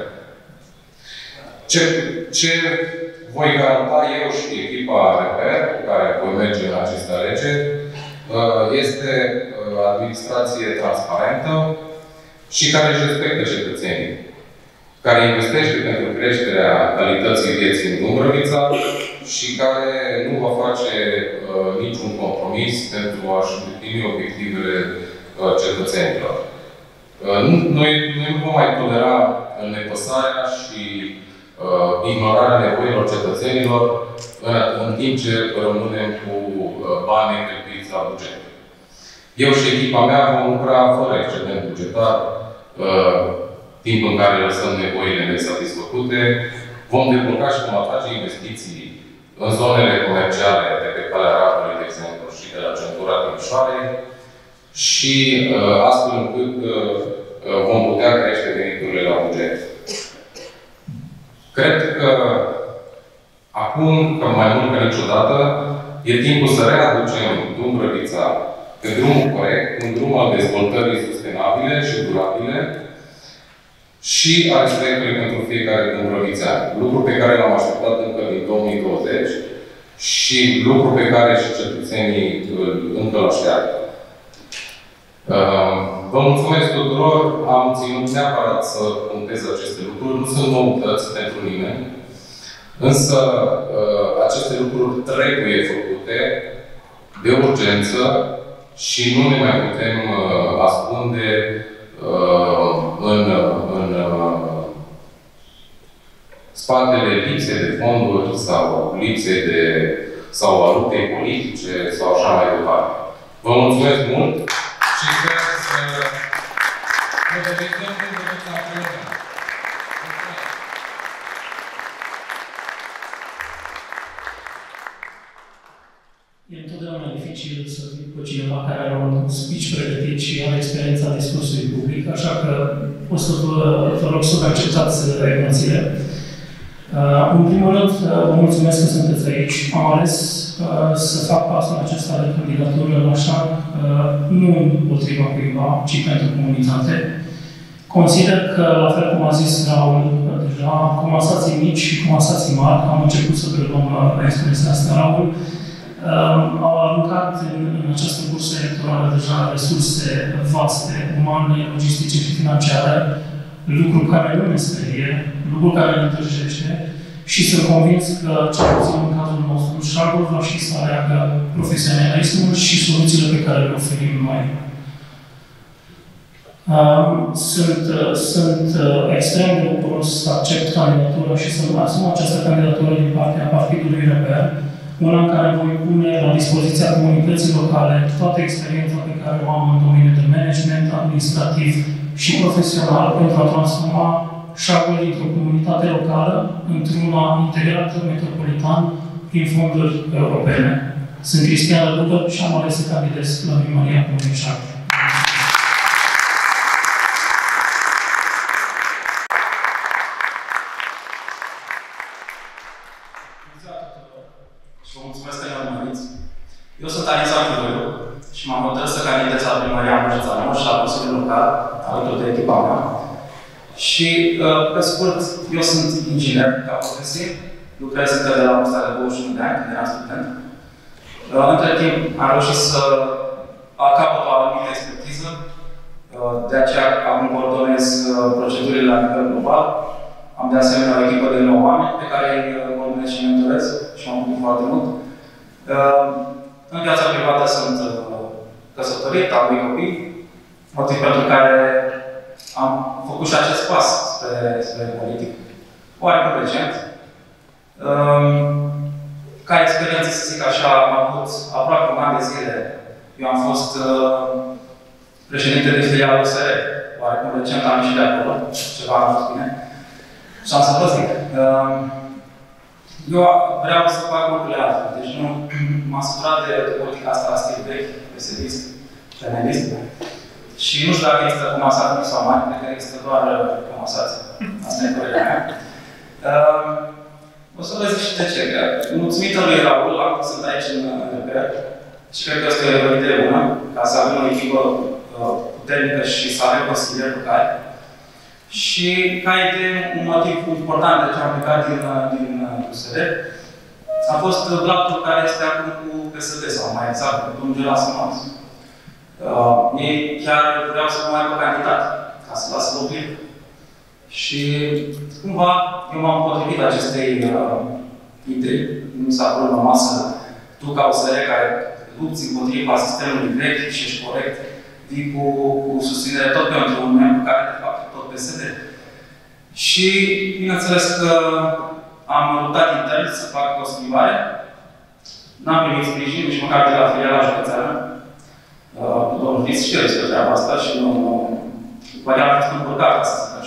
S5: Ce voi garanta eu și echipa RPR, cu care voi merge în aceste alegeri, este administrație transparentă și care își respectă cetățenii, care investește pentru creșterea calității vieții în Dâmbrăvița și care nu va face niciun compromis pentru a-și îndeplini obiectivele cetățenilor. Noi nu vom mai tolera nepăsarea și ignorarea nevoilor cetățenilor în timp ce rămânem cu bani necheltuiți la buget. Eu și echipa mea vom lucra fără excedent bugetar timp în care lăsăm nevoile nesatisfăcute. Vom debloca și vom atrage investiții în zonele comerciale de pe Calea Rapului, de exemplu, și de la centura Timișoarei și astfel încât vom putea crește veniturile la buget. Cred că acum, mai mult ca niciodată, e timpul să readucem Dumbrăvița pe drumul corect, în drumul al dezvoltării sustenabile și durabile și a respectului pentru fiecare dumbrăvițean. Lucru pe care l-am așteptat încă din 2020 și lucru pe care și cetățenii încă îl așteaptă. Vă mulțumesc tuturor. Am ținut neapărat să punctez aceste lucruri. Nu sunt noutăți pentru nimeni. Însă aceste lucruri trebuie făcute de urgență și nu ne mai putem ascunde în spatele lipsei de fonduri sau lipsei de sau a luptei politice sau așa mai departe. Vă mulțumesc mult și sper să ne vedem împreună.
S6: E întotdeauna dificil să fii cu cineva care are un speech pregătit și are experiența discursului public, așa că o să vă rog să vă acceptați emoțiile. În primul rând, vă mulțumesc că sunteți aici. Am ales să fac pasul acesta de candidatură așa, nu împotriva cuiva, ci pentru comunitate. Consider că, la fel cum a zis Raul deja, comasații mici și comasații mari, am început să preluăm expresia asta, Raul, au aruncat în această cursă electorală deja resurse vaste, umane, logistice și financiare, lucru care nu ne sperie, lucru care ne întârjește și sunt convins că, cel puțin în cazul nostru, Șargul va și să aleagă profesionalismul și soluțiile pe care le oferim noi. Sunt extrem de bucuros să accept candidatura și să-mi asum această candidatură din partea Partidului Reper, una în care voi pune la dispoziția comunității locale toată experiența pe care o am în domeniul de management, administrativ și profesional pentru a transforma Șargul dintr-o comunitate locală într-una integrată metropolitan prin fonduri europene. Sunt Cristian Răducă și am ales să candidez la primăria Comunei Șargul.
S7: Vă mulțumesc că ne-am urmărit. Eu sunt Alisa Chivoiu și m-am hotărât să candidez la primăria Mușița și la Consiliul Local, alături de echipa mea. Și, pe scurt, eu sunt inginer ca profesie, lucrez încă de la vârsta de 21 de ani, când eram student. Între timp, am reușit să capăt o anumită expertiză, de aceea acum coordonez procedurile la nivel global. Am de asemenea o echipă de 9 oameni pe care îi coordonez și mentorez și m-am bucurat foarte mult. În viața privată sunt căsătorit, am 2 copii, motiv pentru care am făcut și acest pas spre politic. Oarecum recent. Ca experiență, să zic așa, am avut aproape un an de zile. Eu am fost președinte de filială USR. Oarecum recent am ieșit de acolo, ceva a fost bine. Și am să vă zic. Eu vreau să fac lucrurile altfel. Deci nu m-am săturat de politica asta la stil vechi, PSD-ist, penalist. Și nu știu dacă există comasați mici sau mari, cred că există doar comasați. Asta e părerea mea. O să vă zic și de ce. Mulțumită lui Raul, acum sunt aici în Reper, și cred că asta e o idee bună, ca să avem o echipă puternică și să avem consilieri locali. Și ca idee, un motiv important de ce am plecat din USR a fost blacul care este acum cu PSD, sau mai exact, cu domnul Gelas Mons. Ei chiar vreau să nu mai aibă candidat, ca să lasă loc liber. Și cumva eu m-am potrivit acestei idei. Nu s-a pus la masă tu ca USR care lupți împotriva sistemului vechi și ești corect, vii cu susținere tot pentru un membru care de fapt tot PSD. Și bineînțeles că am luptat intern să fac o schimbare. N-am primit sprijin nici măcar de la filiala județeană. Domnul Fis știe despre treaba asta și nu... Poate am fost încurcat, să zic așa.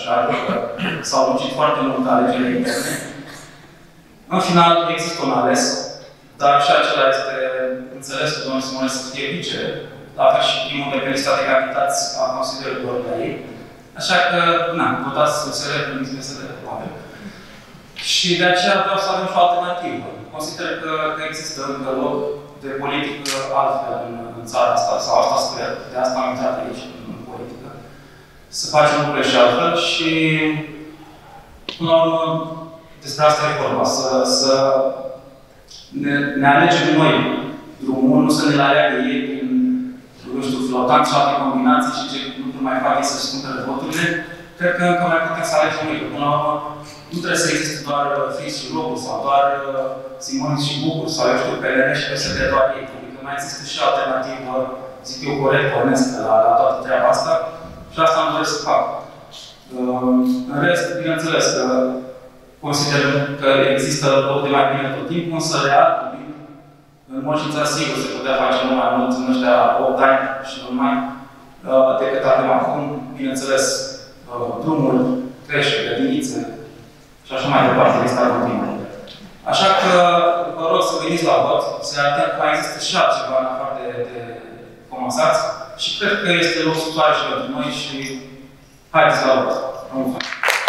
S7: așa, că s-au lungit foarte mult alegerile interne. În final, există un ales, dar și acela este înțeles că domnul Simone să fie vice, la fel și primul de pe lista de candidați a Consiliului de ei. Așa că, na, votați USR prin PSD, probabil. Și de aceea vreau să avem și o alternativă. Consider că există încă loc de politică altfel în țara asta, sau asta sper, de asta am intrat aici, în politică. Să facem lucrurile și altfel și, până la urmă, despre asta e vorba. Să ne alegem noi drumul, nu să ne aleagă ei prin, nu știu, flotant și alte combinații și ce lucruri mai fac ei să-și cumpere voturile. Cred că încă mai putem să alegem noi, că până la urmă nu trebuie să existe doar Fris și Lobu sau doar Simon și Bucur sau, eu știu, PLN și PSD doar ei. Adică mai există și alternativă, zic eu, corect, onestă la toată treaba asta și asta am doresc să fac. În rest, bineînțeles că consider că există loc de mai bine tot timpul, însă real, în mod și sigur se putea face mult mai mult în ăștia 8 ani și nu mai decât avem acum, bineînțeles, drumul, crește, grădinițe și așa mai departe, lista continuă. Așa că vă rog să veniți la vot, să arătăm că mai există și altceva în afară de comasați și cred că este loc soare și pentru noi și haideți la vot. Mulțumesc!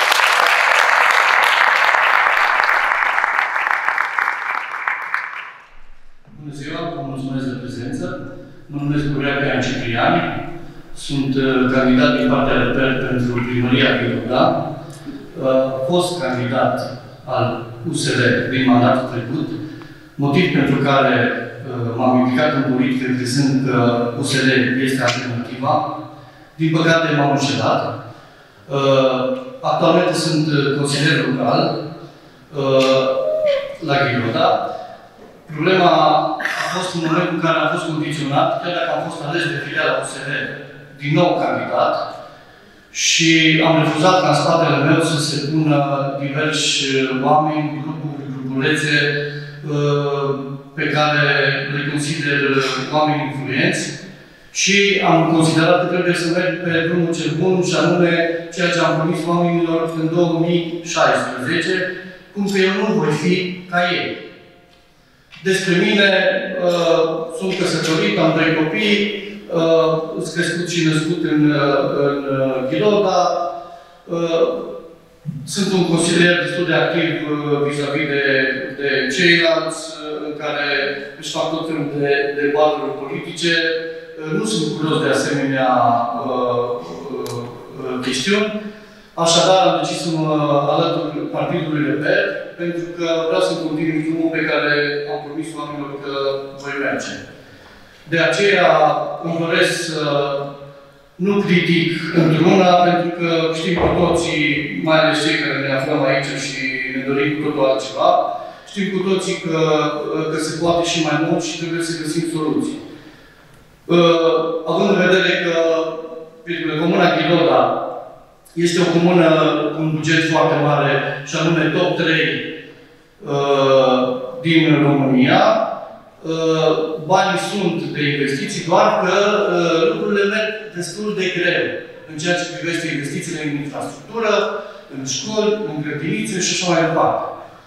S8: Bună ziua, vă mulțumesc de prezență. Mă numesc Curea Pian Ciprian. Sunt candidat din partea Reper pentru primăria Ghiloda. Fost candidat al USR din mandatul trecut, motiv pentru care m-am implicat în politică crezând că USR este alternativa. Din păcate m-am înșelat. Actualmente sunt consilier local la Ghiloda. Problema a fost în momentul în care am fost condiționat, chiar dacă am fost ales de filiala USR, din nou candidat, și am refuzat ca în spatele meu să se pună diversi oameni, grupuri, grupulețe, pe care le consider oameni influenți și am considerat că trebuie să merg pe drumul cel bun și anume ceea ce am promis oamenilor în 2016, cum că eu nu voi fi ca ei. Despre mine, sunt căsătorit, am 2 copii, sunt crescut și născut în Ghiloda. Sunt un consilier destul de activ vis-a-vis de ceilalți, în care își fac tot felul de baturi politice. Nu sunt curios de asemenea chestiuni. Așadar, am decis să mă alătur partidului Reper, pentru că vreau să continui drumul pe care am promis oamenilor că voi merge. De aceea îmi doresc să nu critic într-una, pentru că știm cu toții, mai ales cei care ne aflăm aici și ne dorim cu totul altceva, știm cu toții că se poate și mai mult și trebuie să găsim soluții. Având în vedere că Comuna Ghiloda este o comună cu un buget foarte mare, și anume top 3 din România. Banii sunt de investiții, doar că lucrurile merg destul de greu în ceea ce privește investițiile în infrastructură, în școli, în grădinițe și așa mai departe.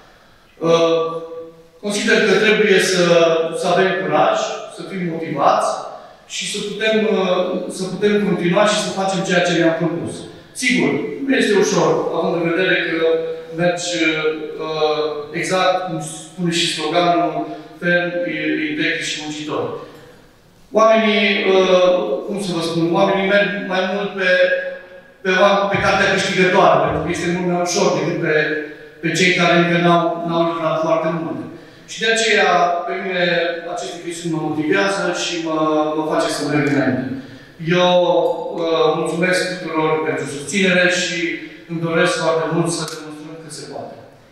S8: Consider că trebuie să avem curaj, să fim motivați și să putem continua și să facem ceea ce ne-am propus. Sigur, nu este ușor, având în vedere că mergi exact, cum spune și sloganul, ferm, integri și muncitor. Oamenii, cum să vă spun, oamenii merg mai mult pe cartea câștigătoare, pentru că este mult mai ușor decât pe cei care încă n-au lucrat foarte mult. Și de aceea, pe mine, aceste chestiuni mă motivează și mă face să merg înainte. Eu mulțumesc tuturor pentru susținere și îmi doresc foarte mult să demonstrăm cât se poate.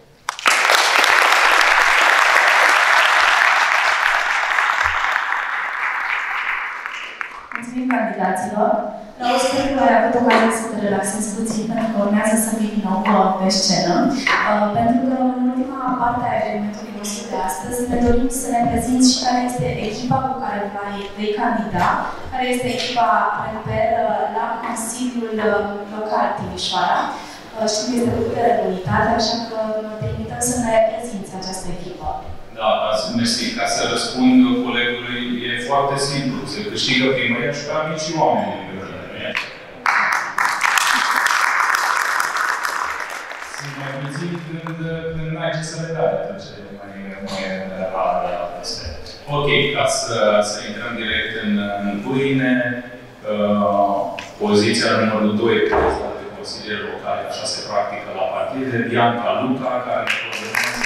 S1: Mulțumim candidaților. Vreau să sper că ai avut ocazia să te relaxezi puțin, pentru că urmează să vii din nou pe scenă. Pentru că în ultima parte a evenimentului nostru de astăzi, ne dorim să ne prezinți și care este echipa cu care vei candida, care este echipa Reper la Consiliul Local Timișoara. Știu că este de putere de unitate, așa că te invităm să ne prezinți această echipă.
S3: Da, mersi. Ca să răspund colegului, e foarte simplu. Se câștigă primăria și ca mici oameni din Berlin, nu e? Sunt mai puțin când n-ai ce să le dai, atunci mai rar de astea. Ok, ca să intrăm direct în pâine, poziția numărul 2, care este de consilier local, așa se practică la partide, Bianca Luca, care ne coordonează.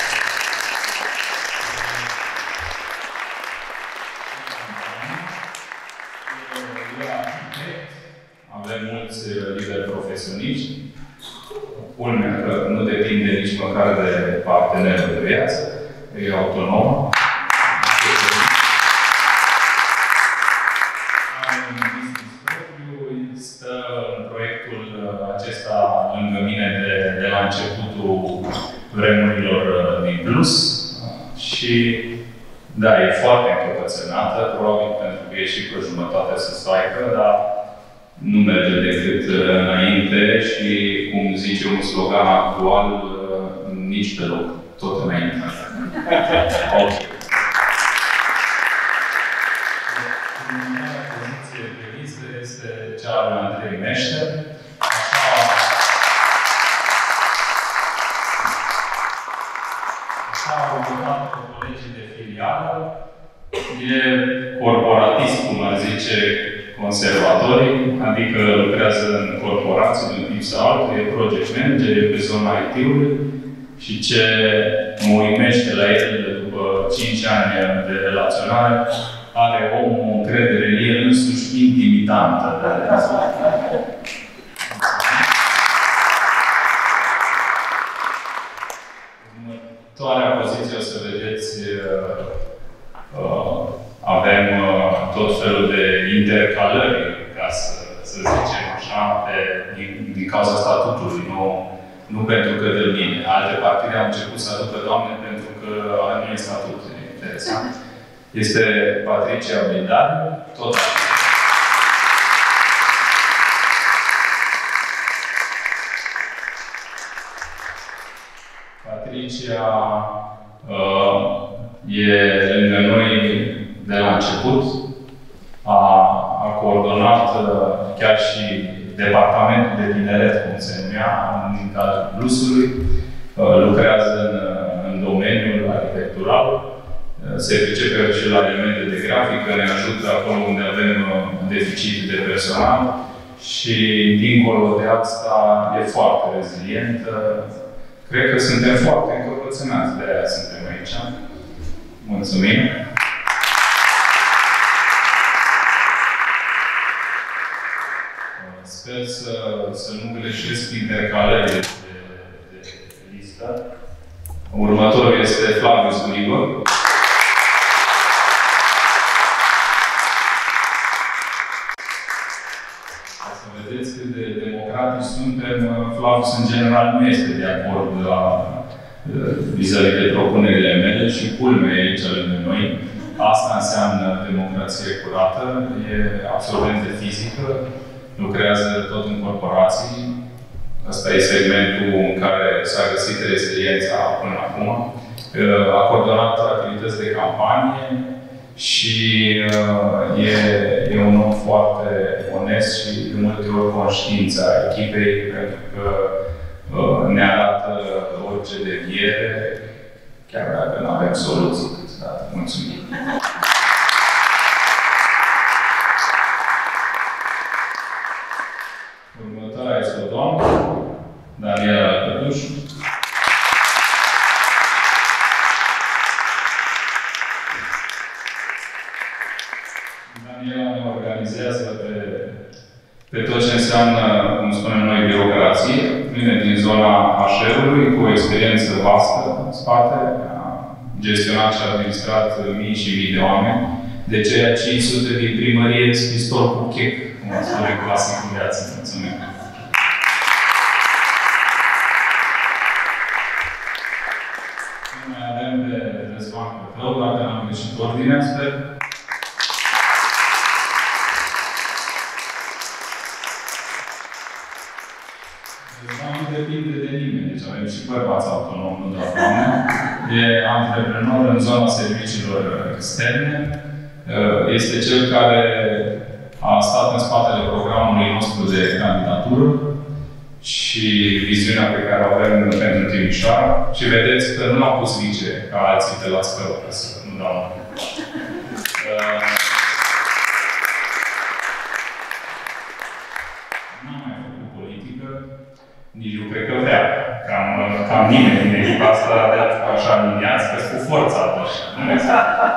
S3: Avem mulți lideri profesioniști. Culmea că nu depinde nici măcar de partenerul de viață, e autonom. Am un business propriu, stă în proiectul acesta lângă mine de la începutul vremurilor din Plus. Și da, e foarte încăpățânată, probabil pentru că e și pe jumătate să staică, dar nu merge decât înainte și, cum zice un slogan actual, nici pe loc, tot înainte. Ok. Următoarea poziție pe listă este cea a lui Andrei Meșter. Așa au votat colegii de filială. E corporatist, cum ar zice conservatorii, adică lucrează în corporații de un tip sau altul, e project manager, e pe zona IT-ului și ce mă uimește la el după 5 ani de relaționare, are omul o încredere în el însuși intimidantă. Următoarea poziție, o să vedeți, avem tot felul de intercalări, ca să zicem așa, din cauza statutului, nu pentru că de mine. Alte partide au început să aducă doamne pentru că nu e statut interesant. Este Patricia Blindar, tot așa. Patricia e lângă noi de la început. A coordonat chiar și departamentul de tineret, cum se numea, din cadrul Blusului. Lucrează în domeniul arhitectural. Se pricepe și la elemente de grafică, ne ajută acolo unde avem deficit de personal și, dincolo de asta, e foarte rezilientă. Cred că suntem foarte încăpățânați, de aia suntem aici. Mulțumim! Sper să nu greșesc intercalările de listă. Următorul este Flavius Grigor. Ca să vedeți cât de democratici suntem, Flavius în general nu este de acord vis-a-vis de propunerile mele și culmea e aici lângă noi. Asta înseamnă democrație curată, e absolvent de fizică, lucrează tot în corporații. Asta e segmentul în care s-a găsit reziliența până acum. A coordonat activități de campanie și e un om foarte onest și de multe ori conștiința echipei, pentru că ne arată orice deviere, chiar dacă nu avem soluții câteodată. Mulțumim! Următoarea este o doamnă, Daniela Cătuș. Daniela ne organizează pe tot ce înseamnă, cum spunem noi, birocrație. Vine din zona HR-ului, cu o experiență vastă în spate. A gestionat și administrat mii și mii de oameni. De ceea 500 din primărie pistol cu chec, cum spune clasic în viață. Mulțumim! mai avem pe Răzvan Cătău, dacă n-am greșit ordinea, sper. Răzvan nu depinde de nimeni, deci avem și bărbați autonomi, nu doar oameni. E antreprenor în zona serviciilor externe. Este cel care a stat în spatele programului nostru de candidatură și viziunea pe care o avem pentru Timișoara. Și vedeți că nu l-am pus vice ca alții de la Scău, ca să nu dau. N-am mai făcut politică, nici eu cred că vrea. Cam nimeni din echipa asta de așa aliniați, că cu forța așa.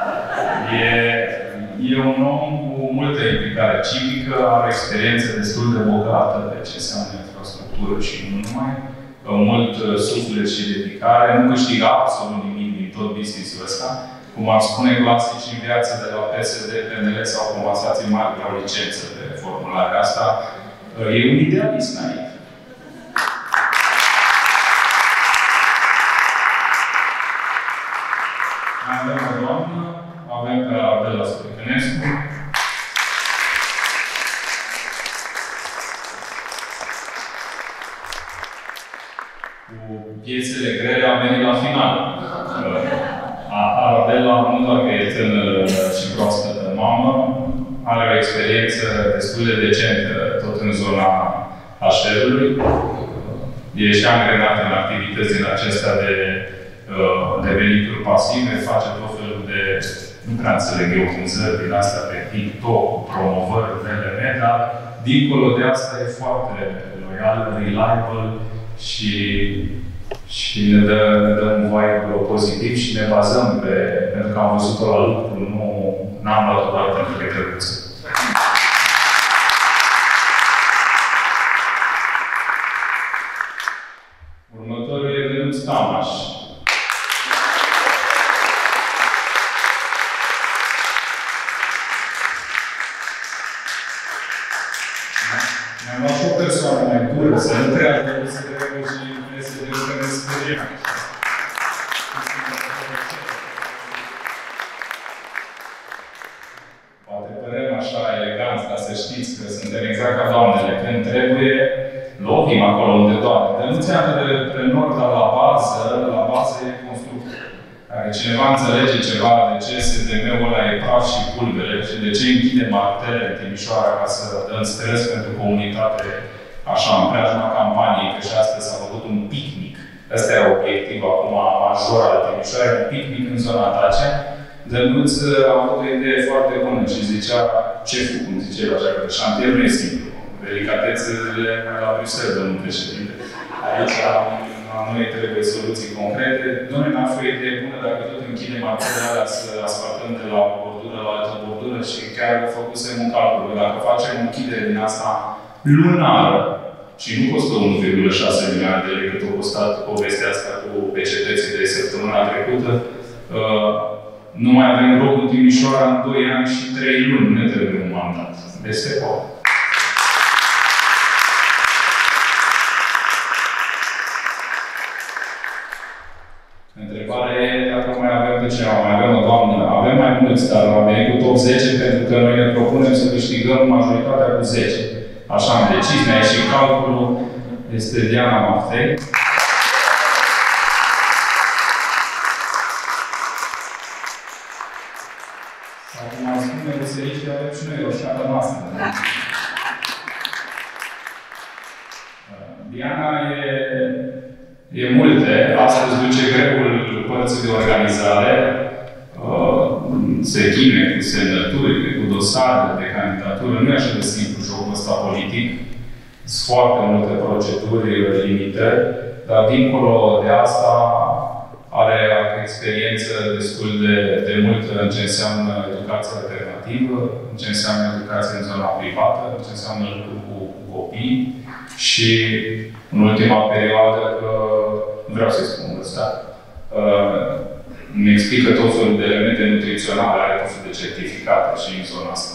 S3: E un om cu multă implicare civică, are experiență destul de bogată pe ce înseamnă infrastructură și nu numai, mult suflet și dedicare, nu câștigă absolut nimic din tot business-ul ăsta. Cum ar spune clasici în viață de la PSD, PNL sau conversații mari, vreau licență de formularea asta, e un idealist naiv. Avem o doamnă, avem pe Adela Stoicanescu. Cu piesele grele a venit la final. Adela, nu doar că e tânără și proaspătă mamă, are o experiență destul de decentă tot în zona HR-ului. E și angrenată în activități din acestea de venituri pasive, face tot felul de, nu prea înțeleg eu, vânzări din astea pe TikTok, promovări, VLM, dar dincolo de asta e foarte loial, reliable și ne dă un vibe pozitiv și ne bazăm pentru că am văzut-o la lucru, n-am luat-o doar pentru că e drăguță. Următorul e Dănuț Tamaș. Mi-am luat și o persoană mai dură, să nu treacă, să treacă și PSD-ul că ne sperie. Poate părem așa elegant, dar să știți că suntem exact ca doamnele. Când trebuie, lovim acolo unde doare. Dănuț e antreprenor, dar la bază e constructor. Dacă cineva înțelege ceva de ce SDM-ul ăla e praf și pulbere și de ce închide artere în Timișoara ca să dă în stres pentru comunitate așa în preajma campaniei, că și astăzi s-a făcut un picnic. Ăsta era obiectivul acum major al Timișoarei, un picnic în zona Dacia. Dănuț a avut o idee foarte bună și zicea șeful, cum zice el așa, că șantierul nu e simplu. Delicatețele la Bruxelles, domnul președinte. Aici noi trebuie soluții concrete. Doamne, n-ar fi o idee bună dacă tot închidem arterele alea să asfaltăm de la o bordură la altă bordură și chiar făcusem un calcul. Dacă facem o închidere din asta lunară și nu costă 1,6 milioane de lei cât a costat povestea asta cu PCT-ții de săptămâna trecută, nu mai avem loc în Timișoara în 2 ani și 3 luni. Nu ne trebuie un mandat. Deci se poate. Întrebarea e dacă mai avem de cineva, mai avem o doamnă. Avem mai mulți, dar am venit cu top 10 pentru că noi ne propunem să câștigăm majoritatea cu 10. Așa am decis, ne-a ieșit calculul. Este Diana Maftei. Acum am spune Ruserici, avem și noi roșcata noastră. Diana e multe. Astăzi duce greul părții de organizare. Se chinuie cu semnături, cu dosare de candidatură. Nu e așa de simplu jocul ăsta politic. Sunt foarte multe proceduri, limitări, dar dincolo de asta are experiență destul de multă în ce înseamnă educație alternativă, în ce înseamnă educație în zona privată, în ce înseamnă lucru cu copii și în ultima perioadă, că nu vreau să-i spun ăsta, îmi explică tot felul de elemente nutriționale, are tot felul de certificate și în zona asta.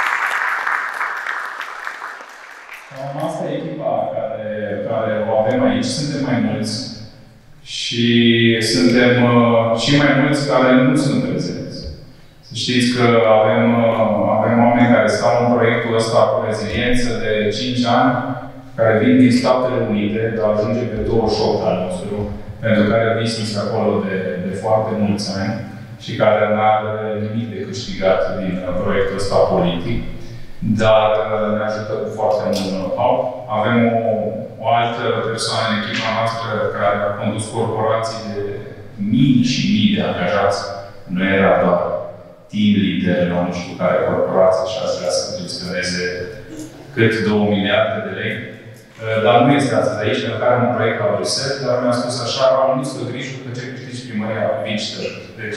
S3: Asta e echipa care o avem aici, suntem mai mulți și suntem și mai mulți care nu sunt prezenți. Să știți că avem oameni care stau în proiectul ăsta cu reziliență de 5 ani, care vin din Statele Unite, dar ajunge pe 28 al nostru, pentru care business acolo de foarte mulți ani și care nu are nimic de câștigat din proiectul ăsta politic, dar ne ajută cu foarte mult know-how. Avem o altă persoană în echipa noastră care a condus corporații de mii și mii de angajați. Nu era doar team leader la nu știu care corporație și ați vrea să gestioneze cât 2 miliarde de lei. Dar nu este astăzi aici, pentru că are un proiect la Bruxelles, dar mi-a spus așa, am nu-ți fă grijă că ce câștigi primăria, vin și te ajut. Deci,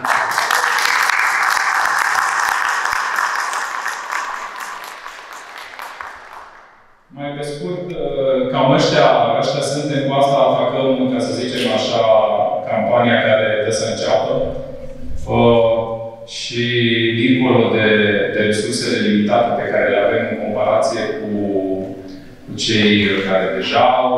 S3: mai pe scurt, cam ăștia suntem, cu asta atacăm, ca să zicem așa, campania care dă să înceapă. Și dincolo de resursele limitate pe care le avem în comparație cu cei care deja au,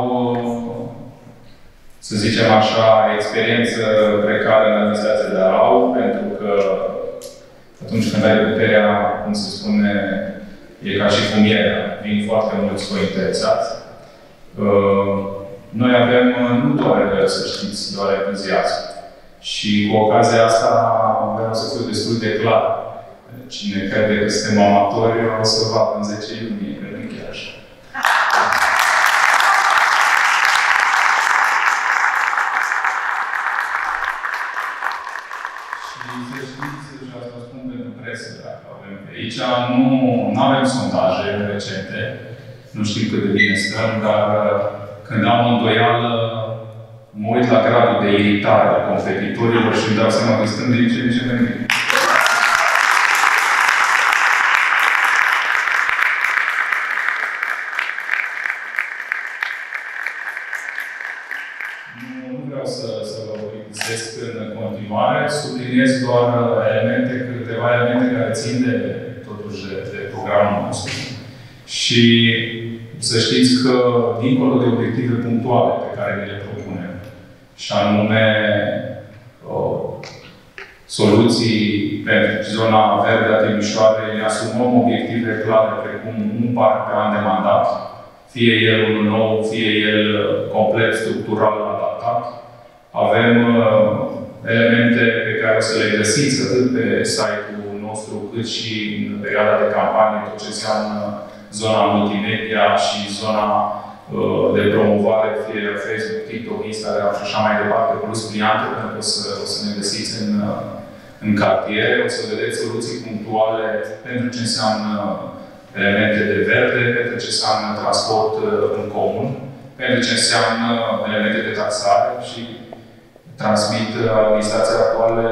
S3: să zicem așa, experiență precară în administrație, dar au, pentru că atunci când ai puterea, cum se spune, e ca și fumierea, vin foarte mulți cointeresați. Noi avem nu doar, să știți, doar entuziasm. Și cu ocazia asta vreau să fiu destul de clar. Cine crede că suntem amatori, o să vadă în 10 iunie, că nu chiar așa. Și să știți, și asta spun pentru presă, dacă avem pe aici, nu avem sondaje recente, nu știm cât de bine stăm, dar când am îndoială, mă uit la gradul de iritare a competitorilor și îmi dau seama că stăm din ce în ce mai bine. Nu vreau să vă plictisesc în continuare, subliniez doar câteva elemente care țin totuși de programul nostru. Și să știți că, dincolo de obiective punctuale pe care le propunem, și anume soluții pentru zona verde a Timișoarei, ne asumăm obiective clare, precum un parc pe an de mandat, fie el unul nou, fie el complet structural adaptat. Avem elemente pe care o să le găsiți atât pe site-ul nostru, cât și în perioada de campanie, tot ce înseamnă zona multimedia și zona de promovare, fie Facebook, TikTok, Instagram și așa mai departe, plus cliente, pentru că o să ne găsiți în cartiere, o să vedeți soluții punctuale pentru ce înseamnă elemente de verde, pentru ce înseamnă transport în comun, pentru ce înseamnă elemente de taxare și transmit administrația actuală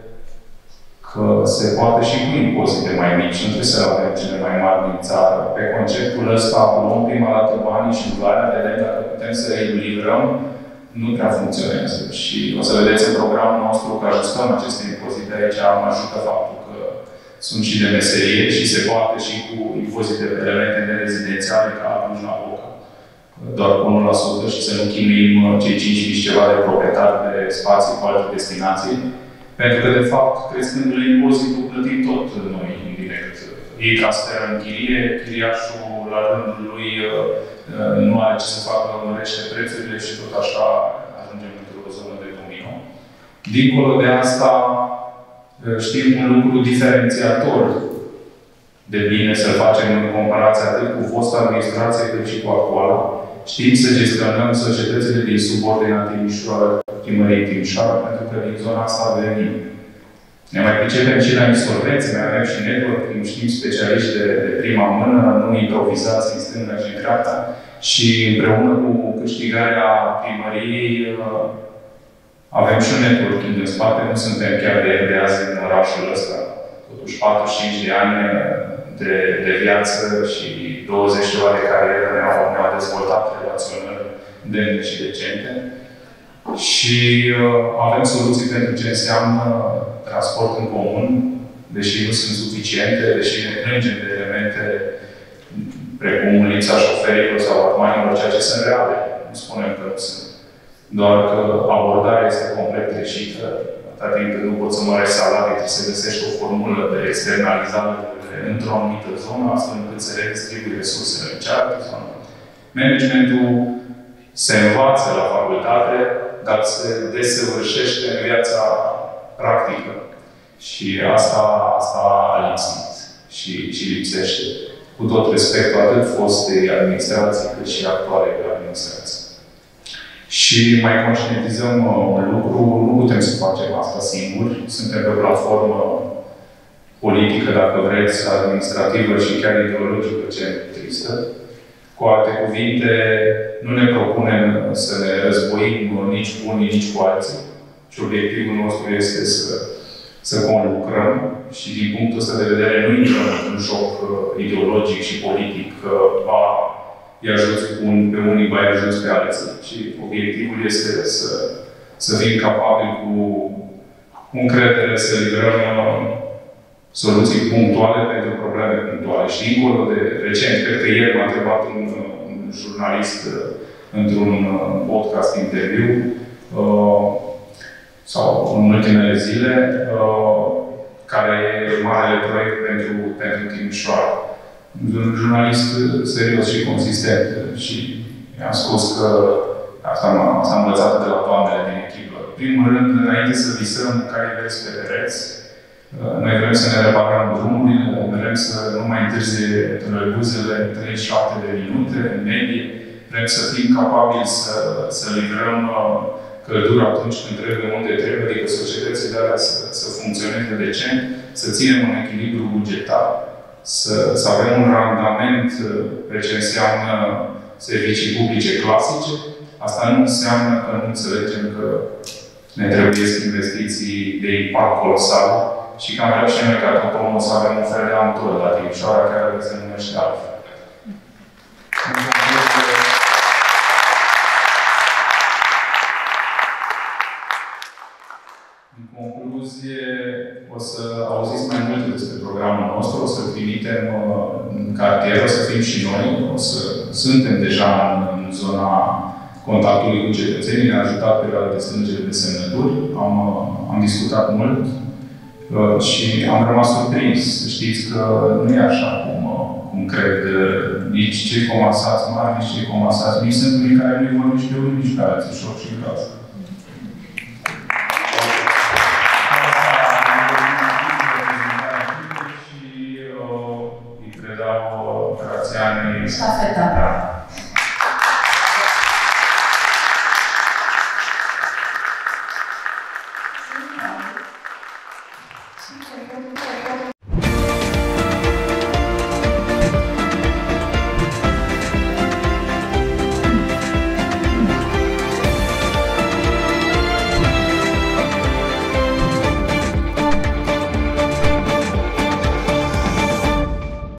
S3: că se poate și cu impozite mai mici, nu trebuie să avem cele mai mari din țară. Pe conceptul ăsta, luăm prima dată banii și în valoarea, vedem dacă putem să îi livrăm, nu prea funcționează. Și o să vedeți în programul nostru că ajustăm aceste impozite aici, mă ajută faptul că sunt și de meserie și se poate și cu impozite pe elemente nerezidențiale, ca atunci la Boca, doar cu 1% și să nu chinuim cei 5.000 ceva de proprietari de spații cu alte destinații. Pentru că, de fapt, crescându-le impozitul, plătim tot noi indirect. Ei transferă în chirie, chiriașul, la rândul lui, nu are ce să facă, mărește prețurile și tot așa ajungem într-o zonă de domino. Dincolo de asta, știm un lucru diferențiator de bine să facem în comparație atât cu fosta administrație cât și cu actuala. Știm să gestionăm societățile din subordinea Timișoara, primăriei Timișoara, pentru că din zona asta venim. Ne mai pricepem și la insolvențe, mai avem și networking, știm specialiști de prima mână, nu improvizați în stânga și în dreapta. Și împreună cu câștigarea primăriei avem și un networking în spate, nu suntem chiar de azi în orașul ăsta. Totuși 45 de ani de viață și 20 de ore de carieră ne-au dezvoltat relaționări demne și decente. Și avem soluții pentru ce înseamnă transport în comun, deși nu sunt suficiente, deși ne plângem de elemente precum lipsa șoferilor sau armanilor, ceea ce sunt reale. nu spunem că nu sunt. Doar că abordarea este complet greșită. Atâta timp când nu poți să mărești salarii, trebuie să găsești o formulă de externalizare într-o anumită zonă, astfel încât să redistribui resursele în cealaltă zonă. Managementul se învață la facultate, dar se desăvârșește în viața practică. Și asta a lipsit și lipsește. Cu tot respectul atât fostei administrații, cât și actualei administrații. Și mai conștientizăm un lucru, nu putem să facem asta singuri. Suntem pe platformă politică, dacă vreți, administrativă și chiar ideologică centristă. Cu alte cuvinte, nu ne propunem să ne războim nici cu unii, nici cu alții. Și obiectivul nostru este să conlucrăm și din punctul ăsta de vedere nu intrăm în joc ideologic și politic că îi ajuți pe unii, îi ajuți pe alții. Și obiectivul este să fim capabili cu încredere să livrăm soluții punctuale pentru probleme punctuale. Și dincolo de recent, cred că ieri m-a întrebat un jurnalist într-un podcast interviu sau în ultimele zile, care e marele proiect pentru Timișoara. Un jurnalist serios și consistent. Și i-am spus că asta am învățat de la toamnele din echipă. Primul rând, înainte să visăm carivers pe pereți, noi vrem să ne reparăm drumurile, vrem să nu mai întârzie trolebuzele 37 de minute în medie, vrem să fim capabili să livrăm căldură atunci când trebuie, unde trebuie, adică societățile alea să funcționeze decent, să ținem un echilibru bugetar, să avem un randament pe ce înseamnă servicii publice clasice. Asta nu înseamnă că nu înțelegem că ne trebuie investiții de impact colosal și că am vrea și noi ca tot omul să avem un fel de antură la Timișoara, care se numește altfel. În concluzie, o să auziți mai multe despre programul nostru, o să trimitem în cartier, o să fim și noi, suntem deja în zona contactului cu cetățenii, ne-a ajutat perioada de strângere de semnături, am discutat mult și am rămas surprins. Știți că nu e așa cum cred nici cei comasați mari, nici cei comasați mici, sunt unii care nu-i vor nici pe unii, nici pe alții, șoc și gras.
S1: Ștafeta.